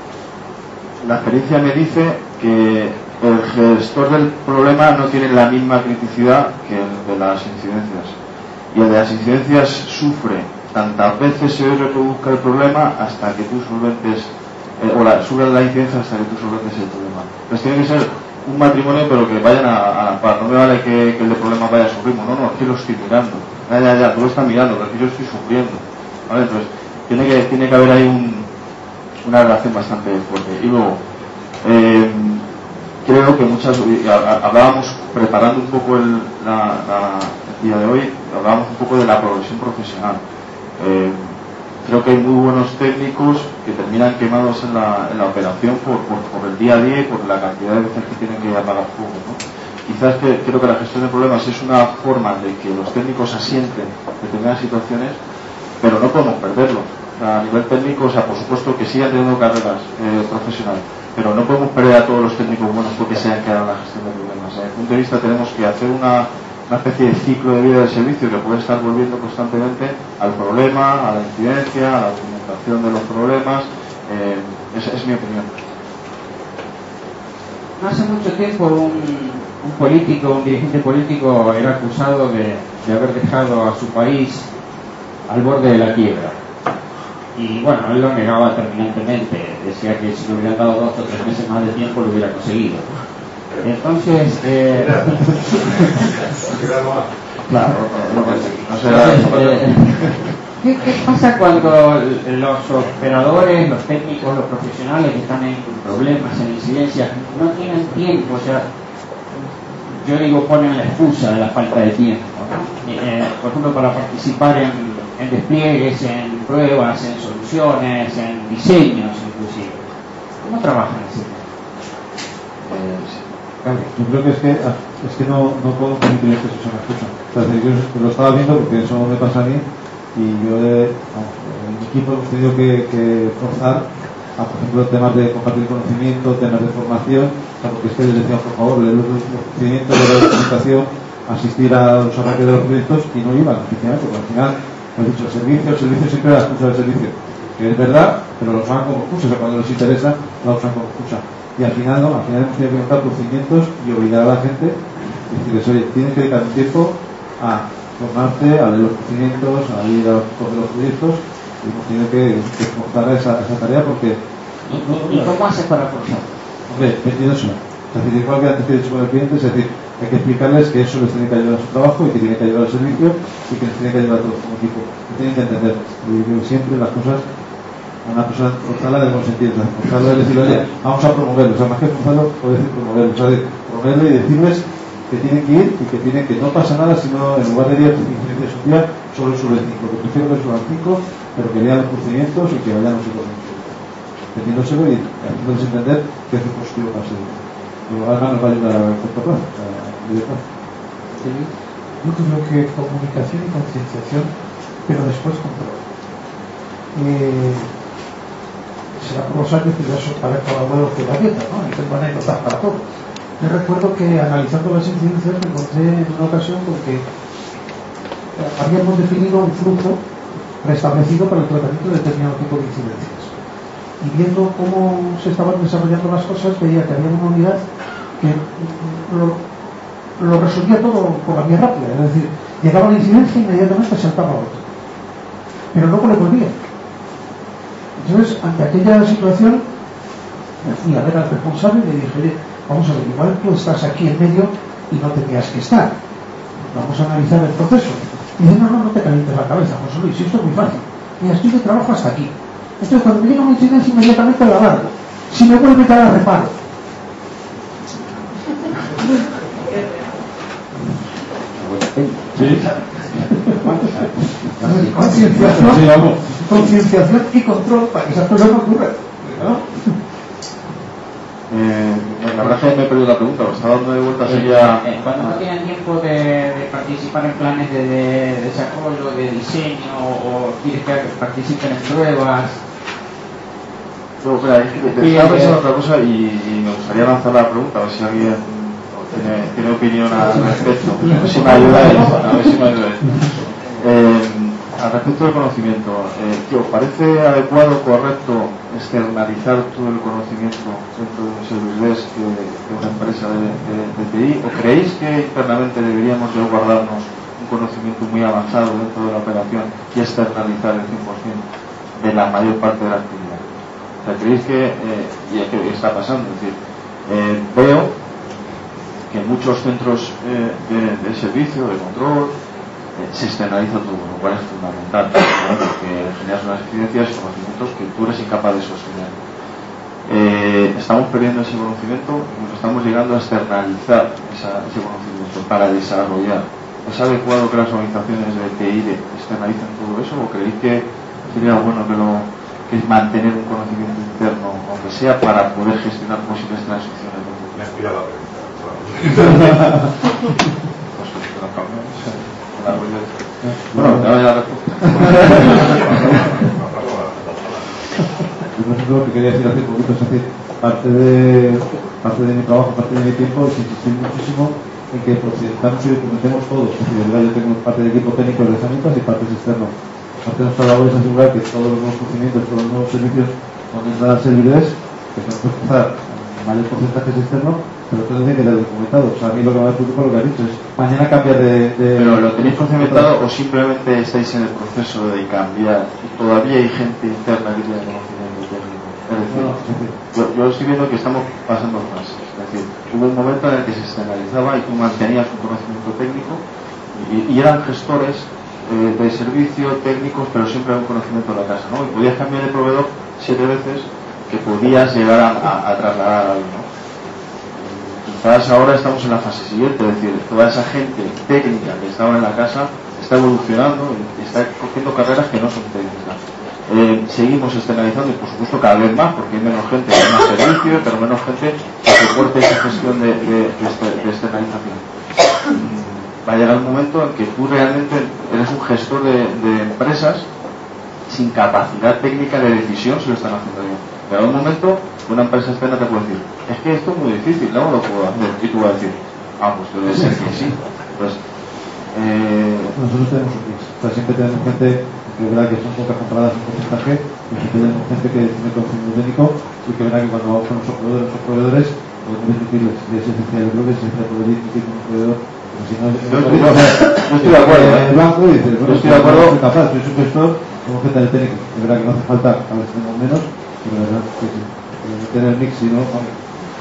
la experiencia me dice que el gestor del problema no tiene la misma criticidad que el de las incidencias, y el de las incidencias sufre tantas veces se reproduzca el problema hasta que tú solventes eh, o la, sube la incidencia hasta que tú solventes el problema. Entonces tiene que ser un matrimonio, pero que vayan a, a la par. No me vale que, que el de problema vaya a su ritmo, no, no, es que lo estoy mirando, ya, ya, ya, tú lo estás mirando, porque yo estoy sufriendo, ¿vale? Entonces tiene que, tiene que haber ahí un, una relación bastante fuerte. Y luego eh, creo que muchas, hablábamos, preparando un poco el, la, la, el día de hoy, hablábamos un poco de la progresión profesional. Eh, creo que hay muy buenos técnicos que terminan quemados en la, en la operación por, por, por el día a día y por la cantidad de veces que tienen que apagar fuego, ¿no? Quizás que, creo que la gestión de problemas es una forma de que los técnicos asienten determinadas situaciones, pero no podemos perderlo. O sea, a nivel técnico, o sea, por supuesto que sigan teniendo carreras eh, profesionales, pero no podemos perder a todos los técnicos buenos porque se hayan quedado en la gestión de problemas. Desde mi punto de vista tenemos que hacer una, una especie de ciclo de vida del servicio que puede estar volviendo constantemente al problema, a la incidencia, a la documentación de los problemas. Eh, esa es mi opinión. No hace mucho tiempo un, un político, un dirigente político era acusado de, de haber dejado a su país al borde de la quiebra. Y bueno, él lo negaba terminantemente, decía que si le hubieran dado dos o tres meses más de tiempo lo hubiera conseguido. Entonces, eh... claro, no, no será. Entonces, eh, ¿qué, ¿qué pasa cuando los operadores, los técnicos, los profesionales que están en problemas, en incidencias, no tienen tiempo? O sea, yo digo, ponen la excusa de la falta de tiempo, ¿no? Eh, por ejemplo, para participar en, en despliegues, en pruebas, en soluciones, en diseños inclusive. ¿Cómo trabajan ese tema? Eh, yo creo que es que, es que no, no puedo permitir que eso se me escucha. O sea, yo lo estaba viendo porque eso me pasa a mí y yo, eh, vamos, en mi equipo hemos tenido que, que forzar a, por ejemplo, temas de compartir conocimiento, temas de formación, o sea, porque es que les decíamos, por favor, leer los procedimientos de la documentación, asistir a los arranques de los proyectos y no iban, efectivamente, porque al final, como he dicho, el servicio, el servicio siempre es la excusa del servicio, que es verdad, pero lo usan como excusa, o sea, cuando les interesa, la usan como excusa. Y al final, no, al final hemos tenido que montar procedimientos y obligar a la gente, y decirles, oye, tienes que dedicar un tiempo a formarte, a leer los procedimientos, a ir a los de los proyectos, y hemos tenido que, que forzar esa, esa tarea porque... ¿Y, y, ¿Y cómo haces para forzar? Hombre, vendiéndoselo. Es decir, igual que antes he dicho con el cliente, es decir, hay que explicarles que eso les tiene que ayudar a su trabajo y que tiene que ayudar al servicio y que les tiene que ayudar a todos como equipo. Que tienen que entender. Y yo siempre las cosas a una persona forzarla de consentir, o sea, forzarla de decir, oye, vamos a promoverlo, o sea, más que forzarlo, puedo decir promoverlo, o sea, de promoverlo y decirles que tienen que ir y que tienen que no pasa nada, sino en lugar de diez incidencias un día, solo suben cinco, que prefiero que suban cinco pero que lean los procedimientos y que vayan a los psicólogos, entendiéndoselo y haciéndoles entender que es un positivo para seguir. Pero además nos va a ayudar a corto plazo, a medio plazo. Yo creo que comunicación y concienciación, pero después control. Eh, será por los años que ya son para el abuelo que la dieta, ¿no? Y tengo anécdotas para todo. Yo recuerdo que analizando las incidencias me encontré en una ocasión con que habíamos definido un flujo preestablecido para el tratamiento de determinado tipo de incidencias. Y viendo cómo se estaban desarrollando las cosas, veía que había una unidad que lo, lo resolvía todo por la vía rápida, es decir, llegaba la incidencia e inmediatamente saltaba a otra. Pero luego le volvía. Entonces, ante aquella situación, me fui a ver al responsable y le dije, oye, vamos a ver, igual tú estás aquí en medio y no tenías que estar. Vamos a analizar el proceso. Y dice, no, no, no te calientes la cabeza, José Luis, esto es muy fácil. Mira, estoy de trabajo hasta aquí. Entonces, cuando me llega una incidencia, inmediatamente la largo. Si me vuelve cada reparo. Sí. Concienciación, sí, vamos. Concienciación y control para que esas cosas no ocurran, ¿no? Eh, la verdad es que me he perdido la pregunta, lo estaba dando de vuelta así ya. Eh, cuando no tienen tiempo de, de participar en planes de, de desarrollo, de diseño, o quieres que participen en pruebas. No, espera, es que te estaba pensando otra cosa y, y me gustaría lanzar la pregunta, a ver si alguien tiene, tiene opinión al respecto. A ver si me ayuda esto, a ver si me ayuda esto. Eh, al respecto del conocimiento, eh, ¿qué os parece adecuado, correcto, externalizar todo el conocimiento dentro de un service desk de, de una empresa de, de, de T I? ¿O creéis que internamente deberíamos de guardarnos un conocimiento muy avanzado dentro de la operación y externalizar el cien por ciento de la mayor parte de la actividad? O sea, ¿creéis que, eh, y que está pasando? Es decir, eh, veo que muchos centros eh, de, de servicio, de control, se externaliza todo, lo cual es fundamental, ¿no? Porque generas unas experiencias y conocimientos que tú eres incapaz de sostener. Eh, estamos perdiendo ese conocimiento y nos estamos llegando a externalizar esa, ese conocimiento para desarrollar. ¿Es adecuado que las organizaciones de T I externalicen todo eso o creéis que sería bueno que, lo, que es mantener un conocimiento interno, aunque sea para poder gestionar posibles transiciones? Me has pillado la pregunta. Bueno, te doy la respuesta. Yo, por ejemplo, lo que quería decir hace poquito es decir, parte de, parte de mi trabajo, parte de mi tiempo es insistir muchísimo en que procedamos y documentemos todo. Es decir, yo tengo parte de equipo técnico de herramientas y partes externas. Parte de nuestra labor es asegurar que todos los nuevos conocimientos, todos los nuevos servicios donde entran servidores, que se puede empezar en mayor porcentaje externo, pero todo tiene que estar documentado. O sea, a mí lo que me preocupa lo que ha dicho es mañana cambiar de, de... ¿Pero lo tenéis documentado o simplemente estáis en el proceso de cambiar y todavía hay gente interna que tiene conocimiento técnico? Es decir, no, sí, sí. Yo, yo estoy viendo que estamos pasando fases. Es decir, hubo un momento en el que se externalizaba y tú mantenías un conocimiento técnico y, y eran gestores eh, de servicio, técnicos, pero siempre había un conocimiento de la casa, ¿no? Y podías cambiar de proveedor siete veces que podías llegar a, a, a trasladar algo, ¿no? Quizás ahora estamos en la fase siguiente, es decir, toda esa gente técnica que estaba en la casa está evolucionando y está cogiendo carreras que no son técnicas. Eh, seguimos externalizando y por supuesto cada vez más porque hay menos gente, hay más servicio, pero menos gente que soporte esa gestión de, de, de, de externalización. Va a llegar un momento en que tú realmente eres un gestor de, de empresas sin capacidad técnica de decisión si lo están haciendo bien. Pero en un momento una empresa externa te puede decir, es que esto es muy difícil, no lo puedo hacer. Y tú vas a decir, ah, pues debe ser que sí. Entonces, eh... nosotros tenemos un mix. O sea, siempre tenemos gente que verá que son pocas comparadas en porcentaje, y siempre tenemos gente que tiene conocimiento técnico y que verá que cuando vamos con nuestros proveedores, nuestros proveedores podemos discutirles. Y es esencial, yo creo que es esencial poder discutir con un proveedor. Si no, yo, no, no, no estoy de acuerdo. El banco dice, bueno, yo estoy de acuerdo. Soy capaz, soy un gestor, como gente del técnico. De verdad que no hace falta, a veces tenemos menos, pero de verdad que sí. Tener mix, si no, vamos.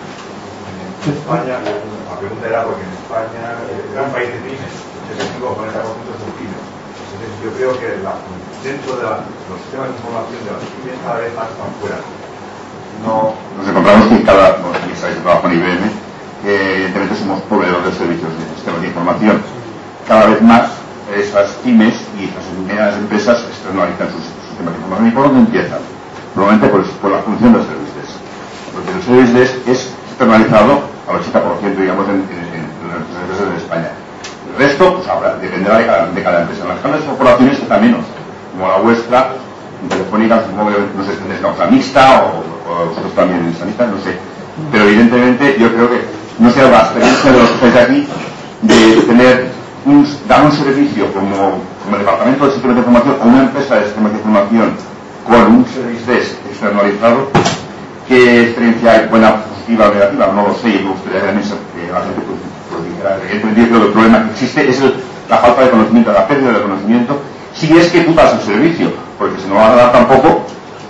En España, la pregunta era porque en España, el gran país de pymes, el sesenta por ciento son pymes. Entonces, yo creo que la, dentro de la, los sistemas de información de las pymes cada vez más están fuera. No, nos encontramos que cada, bueno, aquí sabéis que trabajo en I B M, que evidentemente somos proveedores de servicios de sistemas de información. Cada vez más esas pymes y esas medianas empresas externalizan sus, sus sistemas de información. ¿Y por dónde empiezan? Probablemente por, por la función del service desk. Porque el service desk es externalizado al ochenta por ciento, digamos, en, en, en, en las empresas de España. El resto, pues ahora, dependerá de cada, de cada empresa. En las grandes corporaciones está menos, como la vuestra, en Telefónica, supongo que no sé si tenéis una cosa mixta o, o vosotros también en Sanita, no sé. Pero evidentemente yo creo que no sea la experiencia de los que estáis aquí de tener un, dar un servicio como, como el Departamento de Sistemas de Información o una empresa de sistemas de información con un service desk externalizado. ¿Qué experiencia hay, buena, positiva o negativa? No lo sé, y me gustaría también que la gente pues, lo dijera. Evidentemente yo creo que el problema que existe es el, la falta de conocimiento, la pérdida de conocimiento, si es que tú das el servicio, porque si no vas a dar tampoco,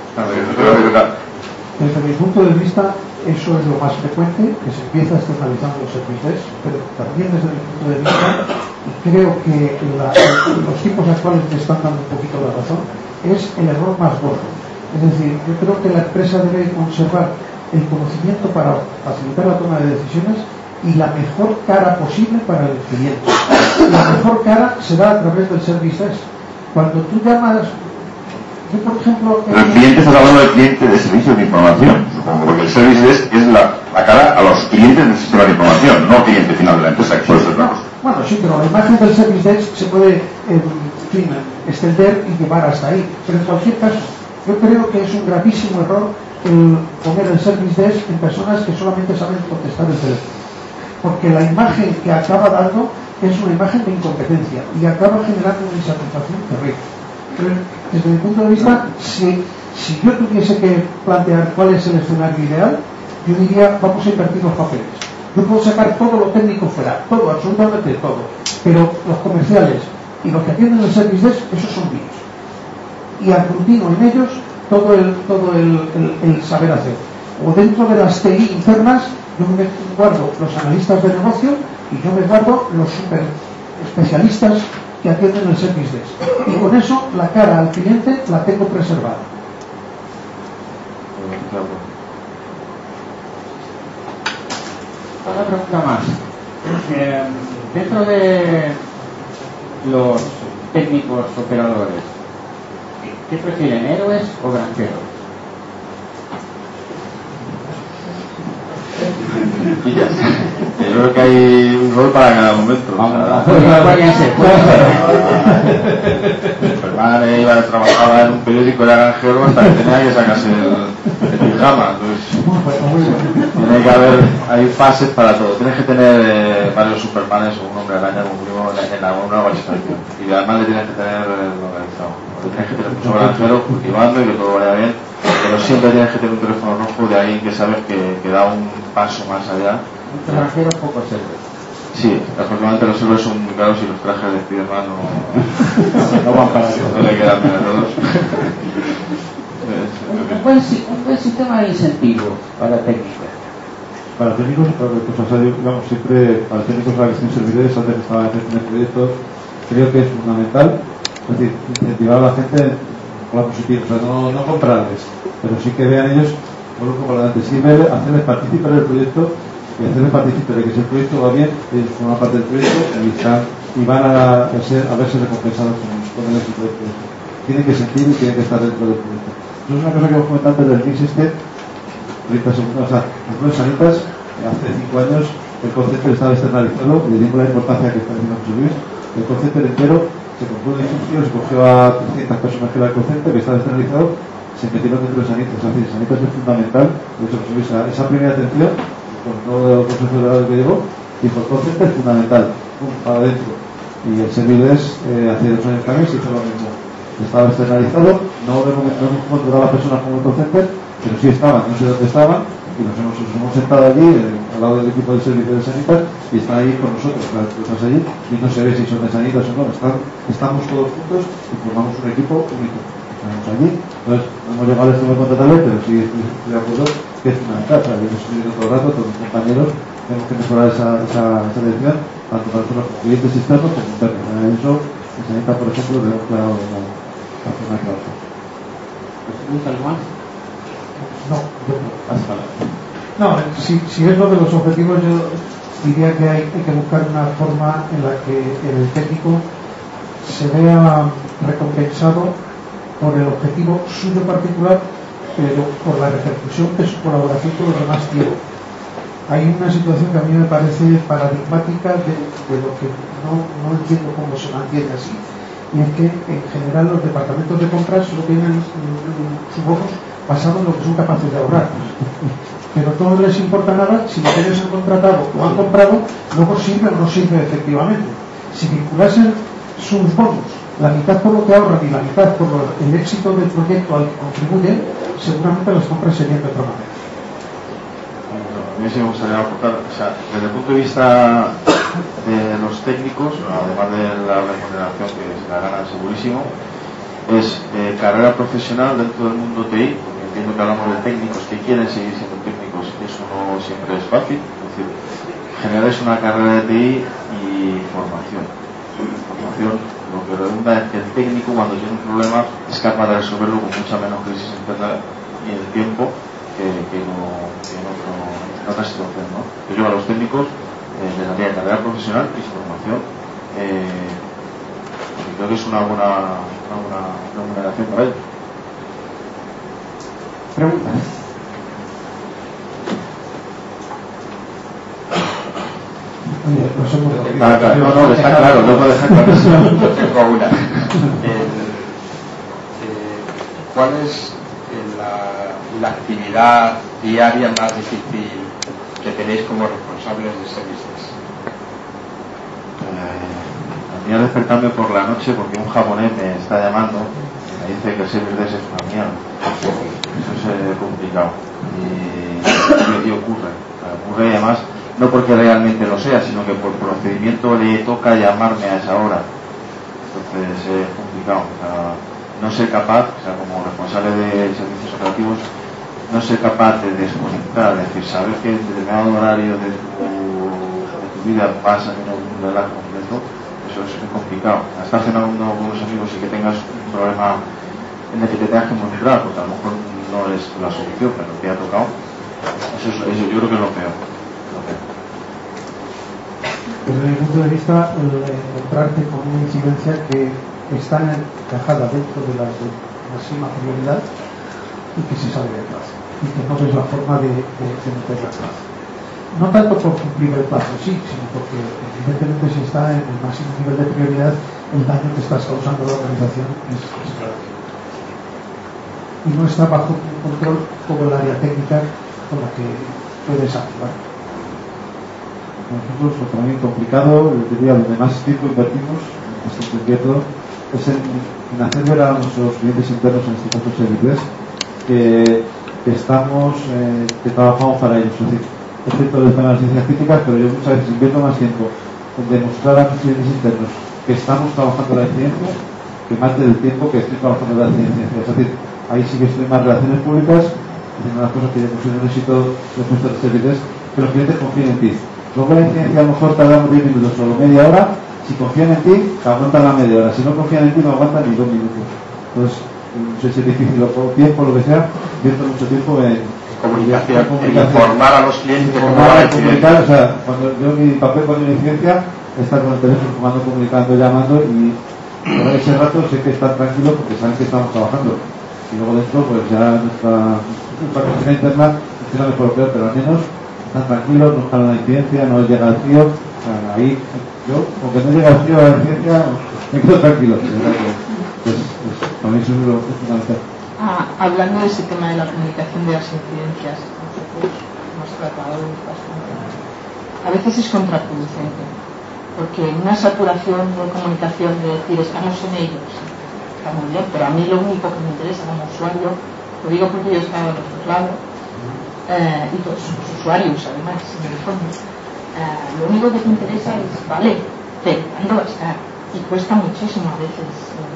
desde mi punto de vista, eso es lo más frecuente, que se empieza externalizando los servicios, pero también desde mi punto de vista, y creo que la, los tipos actuales me están dando un poquito la razón, es el error más gordo. Es decir, yo creo que la empresa debe conservar el conocimiento para facilitar la toma de decisiones y la mejor cara posible para el cliente. La mejor cara se da a través del service desk. Cuando tú llamas, yo por ejemplo... El cliente, estás hablando del cliente de servicios de información, supongo, porque el service desk es la, la cara a los clientes del sistema de información, no al cliente final de la empresa, que puede ser otra cosa. Bueno, sí, pero la imagen del service desk se puede, en fin, extender y llevar hasta ahí. Pero en cualquier caso, yo creo que es un gravísimo error el poner el service desk en personas que solamente saben contestar el teléfono. Porque la imagen que acaba dando es una imagen de incompetencia y acaba generando una insatisfacción terrible. Pero desde mi punto de vista, si, si yo tuviese que plantear cuál es el escenario ideal, yo diría, vamos a invertir los papeles. Yo puedo sacar todo lo técnico fuera, todo, absolutamente todo, pero los comerciales y los que atienden el service desk, esos son míos. Y aglutino en ellos todo el, todo el, el, el saber hacer. O dentro de las T I internas, yo me guardo los analistas de negocio y yo me guardo los super especialistas que atienden el service desk. Y con eso la cara al cliente la tengo preservada. Otra pregunta más. Eh, dentro de los técnicos operadores, ¿qué prefieren, héroes o granjeros? Yo creo que hay un rol para cada momento. Superman iba a trabajar en un periódico, era granjero hasta que tenía que sacarse el, el pijama. Entonces, tiene que haber, hay fases para todo. Tienes que tener eh, varios Supermanes o un hombre araña como primo en, en alguna organización. Y además le tienes que tener organizado. Le tienes que tener mucho granjero cultivando y que todo vaya bien. Pero siempre tienes que tener un teléfono rojo de alguien que sabes que, que da un paso más allá. Un granjero poco serio. Sí, afortunadamente los héroes son muy caros y los trajes de Spiderman no, no van para eso, no le quedan bien a todos. Un buen, un buen sistema de incentivos para técnicos. Para técnicos y para recursos, o sea, yo, digamos, siempre para técnicos la gestión de servidores, antes que estaba en el proyecto, creo que es fundamental, es decir, incentivar a la gente con la positiva, o sea, no, no comprarles, pero sí que vean ellos por como adelante, sí ver, hacerles participar del proyecto y hacerles participar de que si el proyecto va bien, ellos forman parte del proyecto y, están, y van a, a, ser, a verse recompensados con, con el éxito del proyecto. Tienen que sentir y tienen que estar dentro del proyecto. Eso es una cosa que hemos comentado antes del Team System, treinta segundos, o sea, nosotros en Sanitas, hace cinco años el concepto estaba externalizado y le dimos la importancia que está diciendo José Luis. El concepto entero se compró un edificio, se cogió a trescientas personas que era el concepto, que estaba externalizado, se metieron dentro de Sanitas. Es decir, Sanitas es fundamental, de hecho, José Luis, esa primera atención, con todo el proceso de la que llegó, dijo, el concepto es fundamental, pum, para adentro. Y el servidor eh, hace dos años también se hizo lo mismo. Estaba externalizado, no hemos controlado a las personas como el concepto, pero sí estaban, no sé dónde estaban, y nos hemos, nos hemos sentado allí, eh, al lado del equipo de servicio de Sanitas, y están ahí con nosotros, las cosas allí, y no se ve si son de Sanitas o no, están, estamos todos juntos y formamos un equipo único. Estamos allí, entonces no hemos llegado al extremo de contratarle, pero sí estoy, estoy de acuerdo que es fundamental, o sea, yo hemos subido todo el rato, todos los compañeros, tenemos que mejorar esa, esa, esa dirección, tanto para nosotros como clientes externos como internos. En eso, en Sanitas, por ejemplo, tenemos claro la, la zona de trabajo. ¿Gusta algo más? No, yo no. No, si, si es lo de los objetivos, yo diría que hay, hay que buscar una forma en la que el técnico se vea recompensado por el objetivo suyo particular, pero por la repercusión que su colaboración con los demás tiene. Hay una situación que a mí me parece paradigmática de, de lo que no, no entiendo cómo se mantiene así, y es que en general los departamentos de compras solo tienen sus ojos basados en lo que son capaces de ahorrar, pero no les importa nada si lo que ellos han contratado o han comprado luego sirve o no sirve efectivamente. Si vinculasen sus bonos, la mitad por lo que ahorran y la mitad por lo, el éxito del proyecto al que contribuyen, seguramente las compras serían de otra manera. A mí sí me gustaría aportar, o sea, desde el punto de vista de los técnicos, además de la remuneración que se la ganan segurísimo, es eh, carrera profesional dentro del mundo T I, porque entiendo que hablamos de técnicos que quieren seguir siendo técnicos, y eso no siempre es fácil. Es decir, generar una carrera de T I y formación. Formación, lo que redunda es que el técnico, cuando tiene un problema, es capaz de resolverlo con mucha menos crisis interna y el tiempo que, que no que en otro, otra situación, ¿no? Yo a los técnicos eh, les daría carrera profesional y formación, eh, porque creo que es una buena, una buena remuneración para ellos. Preguntas. Oye, pues hemos Ah, claro, no, no, está claro, no puedo dejar claro. Yo tengo una. El, eh, ¿Cuál es la, la actividad diaria más difícil que tenéis como responsables de servicios? Eh, a mí al despertarme por la noche porque un japonés me está llamando y me dice que el service desk es una mierda. Eso es eh, complicado y, y, y ocurre, ocurre y además no porque realmente lo sea, sino que por procedimiento le toca llamarme a esa hora. Entonces es eh, complicado. O sea, no ser capaz, o sea, como responsable de servicios operativos, no ser capaz de desconectar, es decir, saber que en determinado horario de tu, de tu vida vas a tener un relajo completo, eso es muy complicado. Estar cenando con unos amigos y que tengas un problema en el que te tengas que monitorar, porque a lo mejor no es la solución, pero te ha tocado, eso, es, eso yo creo que es lo peor. Lo peor. Desde mi punto de vista, el encontrarte con una incidencia que está encajada dentro de la de máxima prioridad y que se sale de plazo y que no es la forma de, de, de meter la plazo. No tanto por cumplir el plazo, sí, sino porque evidentemente si está en el máximo nivel de prioridad, el daño que estás causando a la organización es, es claro. Y no está bajo tu control todo el área técnica con la que puedes actuar. Nosotros, lo también complicado, yo diría, donde más tiempo invertimos, en este concreto, es en, en hacer ver a nuestros clientes internos, en este caso servidores, que, que estamos, eh, que trabajamos para ellos. Es decir, es cierto de las ciencias críticas, pero yo muchas veces invierto más tiempo en demostrar a nuestros clientes internos que estamos trabajando la ciencia, que más del tiempo que estoy trabajando la ciencia. Es decir, ahí sí que estoy más relaciones públicas, haciendo las cosas que hemos sido un éxito de nuestros servidores, que los clientes confíen en ti. Luego la incidencia a lo mejor tardamos diez minutos o media hora. Si confían en ti, te aguantan la media hora. Si no confían en ti, no aguantan ni dos minutos. Entonces, no sé si es difícil o por tiempo, lo que sea, invierto mucho tiempo en comunicación, en en informar a los clientes de cómo va el comunicar. O sea, cuando yo mi papel cuando hay una incidencia, estar con el teléfono fumando, comunicando, llamando, y por ese rato sé que están tranquilos porque saben que estamos trabajando. Y luego dentro, pues ya nuestra, nuestra cocina interna funciona mejor o peor, pero al menos están tranquilos, no jalan la incidencia, no les llega el frío. O sea, ahí yo, aunque no llega el frío a la incidencia, me quedo tranquilo. Pues, pues, para mí eso es lo fundamental. Ah, hablando de ese tema de la comunicación de las incidencias, nosotros hemos tratado bastante. A veces es contraproducente, porque una saturación de comunicación de decir estamos en ellos, está muy bien, pero a mí lo único que me interesa como usuario, lo digo porque yo he estado en los dos lados, eh, y todos los usuarios además, en el fondo, eh, lo único que te interesa es, vale, pero ¿cuándo va a estar? Y cuesta muchísimo a veces,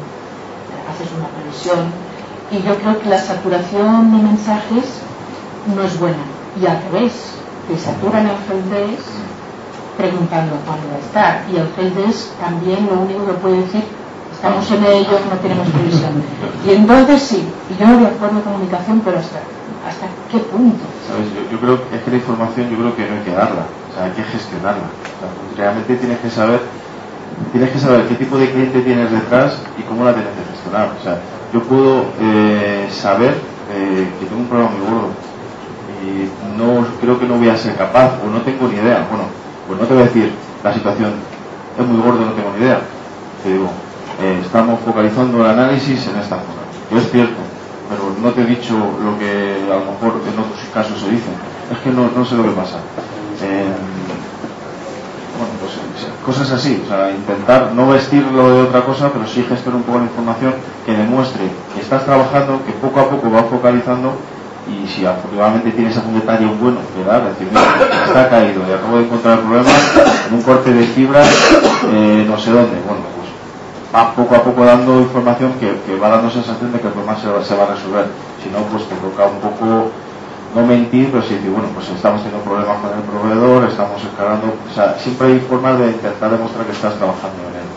eh, haces una previsión, y yo creo que la saturación de mensajes no es buena, y al revés, te saturan el helpdesk preguntando cuándo va a estar, y el helpdesk también lo único que puede decir estamos en ello, no tenemos previsión. Y entonces sí, y yo no de acuerdo de comunicación, pero hasta, hasta qué punto. ¿Sabes? Yo, yo creo que es que la información yo creo que no hay que darla, o sea, hay que gestionarla. O sea, realmente tienes que saber, tienes que saber qué tipo de cliente tienes detrás y cómo la tienes que gestionar. O sea, yo puedo eh, saber eh, que tengo un problema muy gordo y no creo que no voy a ser capaz o no tengo ni idea. Bueno, pues no te voy a decir la situación es muy gorda, no tengo ni idea. Te digo, eh, estamos focalizando el análisis en esta zona. Que es cierto, pero no te he dicho lo que a lo mejor en otros casos se dice. Es que no, no sé lo que pasa. Eh, bueno, pues cosas así, o sea, intentar no vestirlo de otra cosa, pero sí gestionar un poco la información que demuestre que estás trabajando, que poco a poco vas focalizando, y si afortunadamente tienes algún detalle bueno que dar, decir, mira, está caído y acabo de encontrar el problema en un corte de fibras, eh, no sé dónde. Bueno, pues va poco a poco dando información que, que va dando sensación de que el problema se va, se va a resolver. Si no, pues te toca un poco no mentir, pero sí decir, bueno, pues estamos teniendo problemas con el proveedor, estamos escalando, o sea, siempre hay formas de intentar demostrar que estás trabajando en él.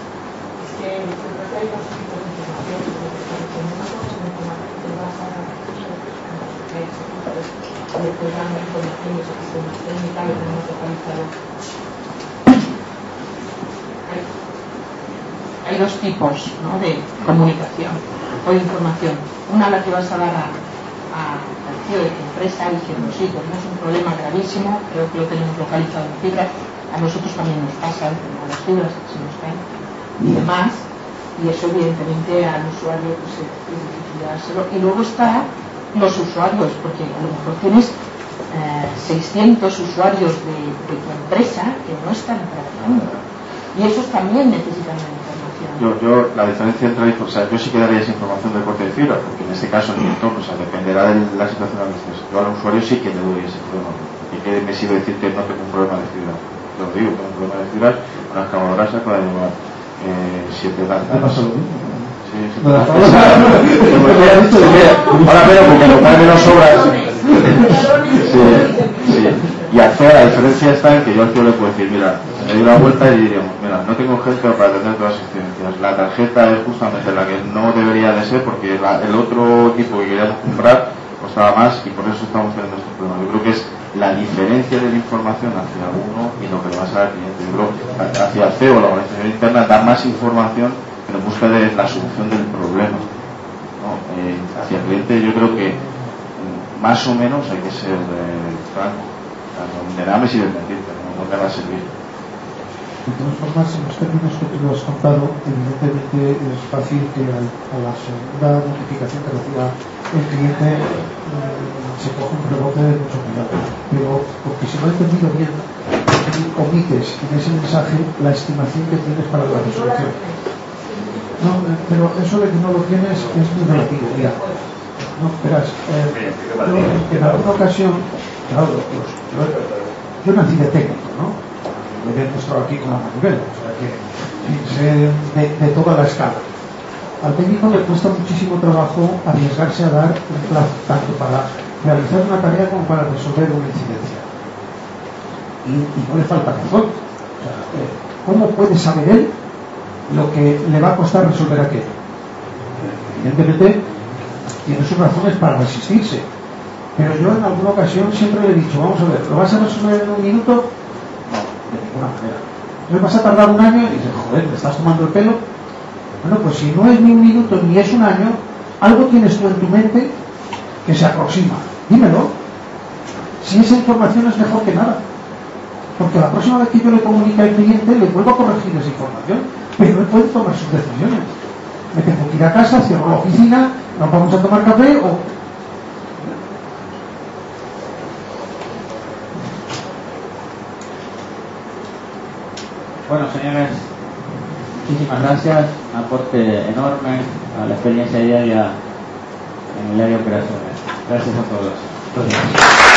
Hay dos tipos, ¿no?, de comunicación o de información. Una la que vas a dar a, a al C E O de tu empresa diciendo, sí, tenemos un problema gravísimo, creo que lo tenemos localizado en fibras, a nosotros también nos pasa el tema de las fibras que se nos caen y demás, y eso evidentemente al usuario pues, es difícil dárselo. Y luego están los usuarios, porque a lo mejor tienes eh, seiscientos usuarios de, de tu empresa que no están trabajando, y esos también necesitan la información. Yo, yo, la diferencia entre, o sea, yo sí que daría esa información del corte de fibra, porque en este caso, en mi entorno, o sea, dependerá de la situación a veces. Yo al usuario sí que le doy ese problema. ¿Y qué me sirve decir que no tengo un problema de fibra? Yo lo digo, tengo un problema de fibra, una excavadora se acaba de llevar eh, siete lanzas. ¿Te pasó lo mismo? Sí, sí. Ahora pero porque lo pagan menos obras. Sí, sí. Y al C E O la diferencia está en que yo al C E O le puedo decir, mira, me doy una vuelta y diríamos, mira, no tengo gente para atender todas las incidencias. La tarjeta es justamente la que no debería de ser porque la, el otro equipo que queríamos comprar costaba más y por eso estamos teniendo estos problemas. Yo creo que es la diferencia de la información hacia uno y lo que le vas a dar al cliente. Yo creo que hacia el C E O, la organización interna, dar más información en busca de la solución del problema, ¿no? Eh, hacia el cliente yo creo que más o menos hay que ser eh, franco. O sea, no, de nada me sirve mentirte, no, no me va a servir. De todas formas, en los términos que tú has contado, evidentemente es fácil que a, a la segunda notificación que reciba el cliente eh, se coja un rebote de mucho cuidado. Pero, porque si no he entendido bien, omites en ese mensaje la estimación que tienes para la resolución. No, pero eso de que no lo tienes es muy relativo. Mira, no, verás, eh, yo en alguna ocasión, claro, yo, yo, yo nací de técnico, ¿no? Yo he demostrado aquí con la manivela, o sea que sé de, de toda la escala. Al técnico le cuesta muchísimo trabajo arriesgarse a dar un plazo, tanto para realizar una tarea como para resolver una incidencia. Y, y no le falta razón. O sea, eh, ¿cómo puede saber él lo que le va a costar resolver aquello? Evidentemente tiene sus razones para resistirse, pero yo en alguna ocasión siempre le he dicho, vamos a ver, ¿lo vas a resolver en un minuto? No, de ninguna manera. Entonces vas a tardar un año y dices, joder, ¿me estás tomando el pelo? Bueno, pues si no es ni un minuto ni es un año, algo tienes tú en tu mente que se aproxima. Dímelo. Si esa información es mejor que nada, porque la próxima vez que yo le comunique al cliente le vuelvo a corregir esa información, pero él puede tomar sus decisiones. Me tengo que ir a casa, cierro la oficina, nos vamos a tomar café o... Bueno, señores, muchísimas gracias. Un aporte enorme a la experiencia diaria en el área de operaciones. Gracias a todos. Gracias.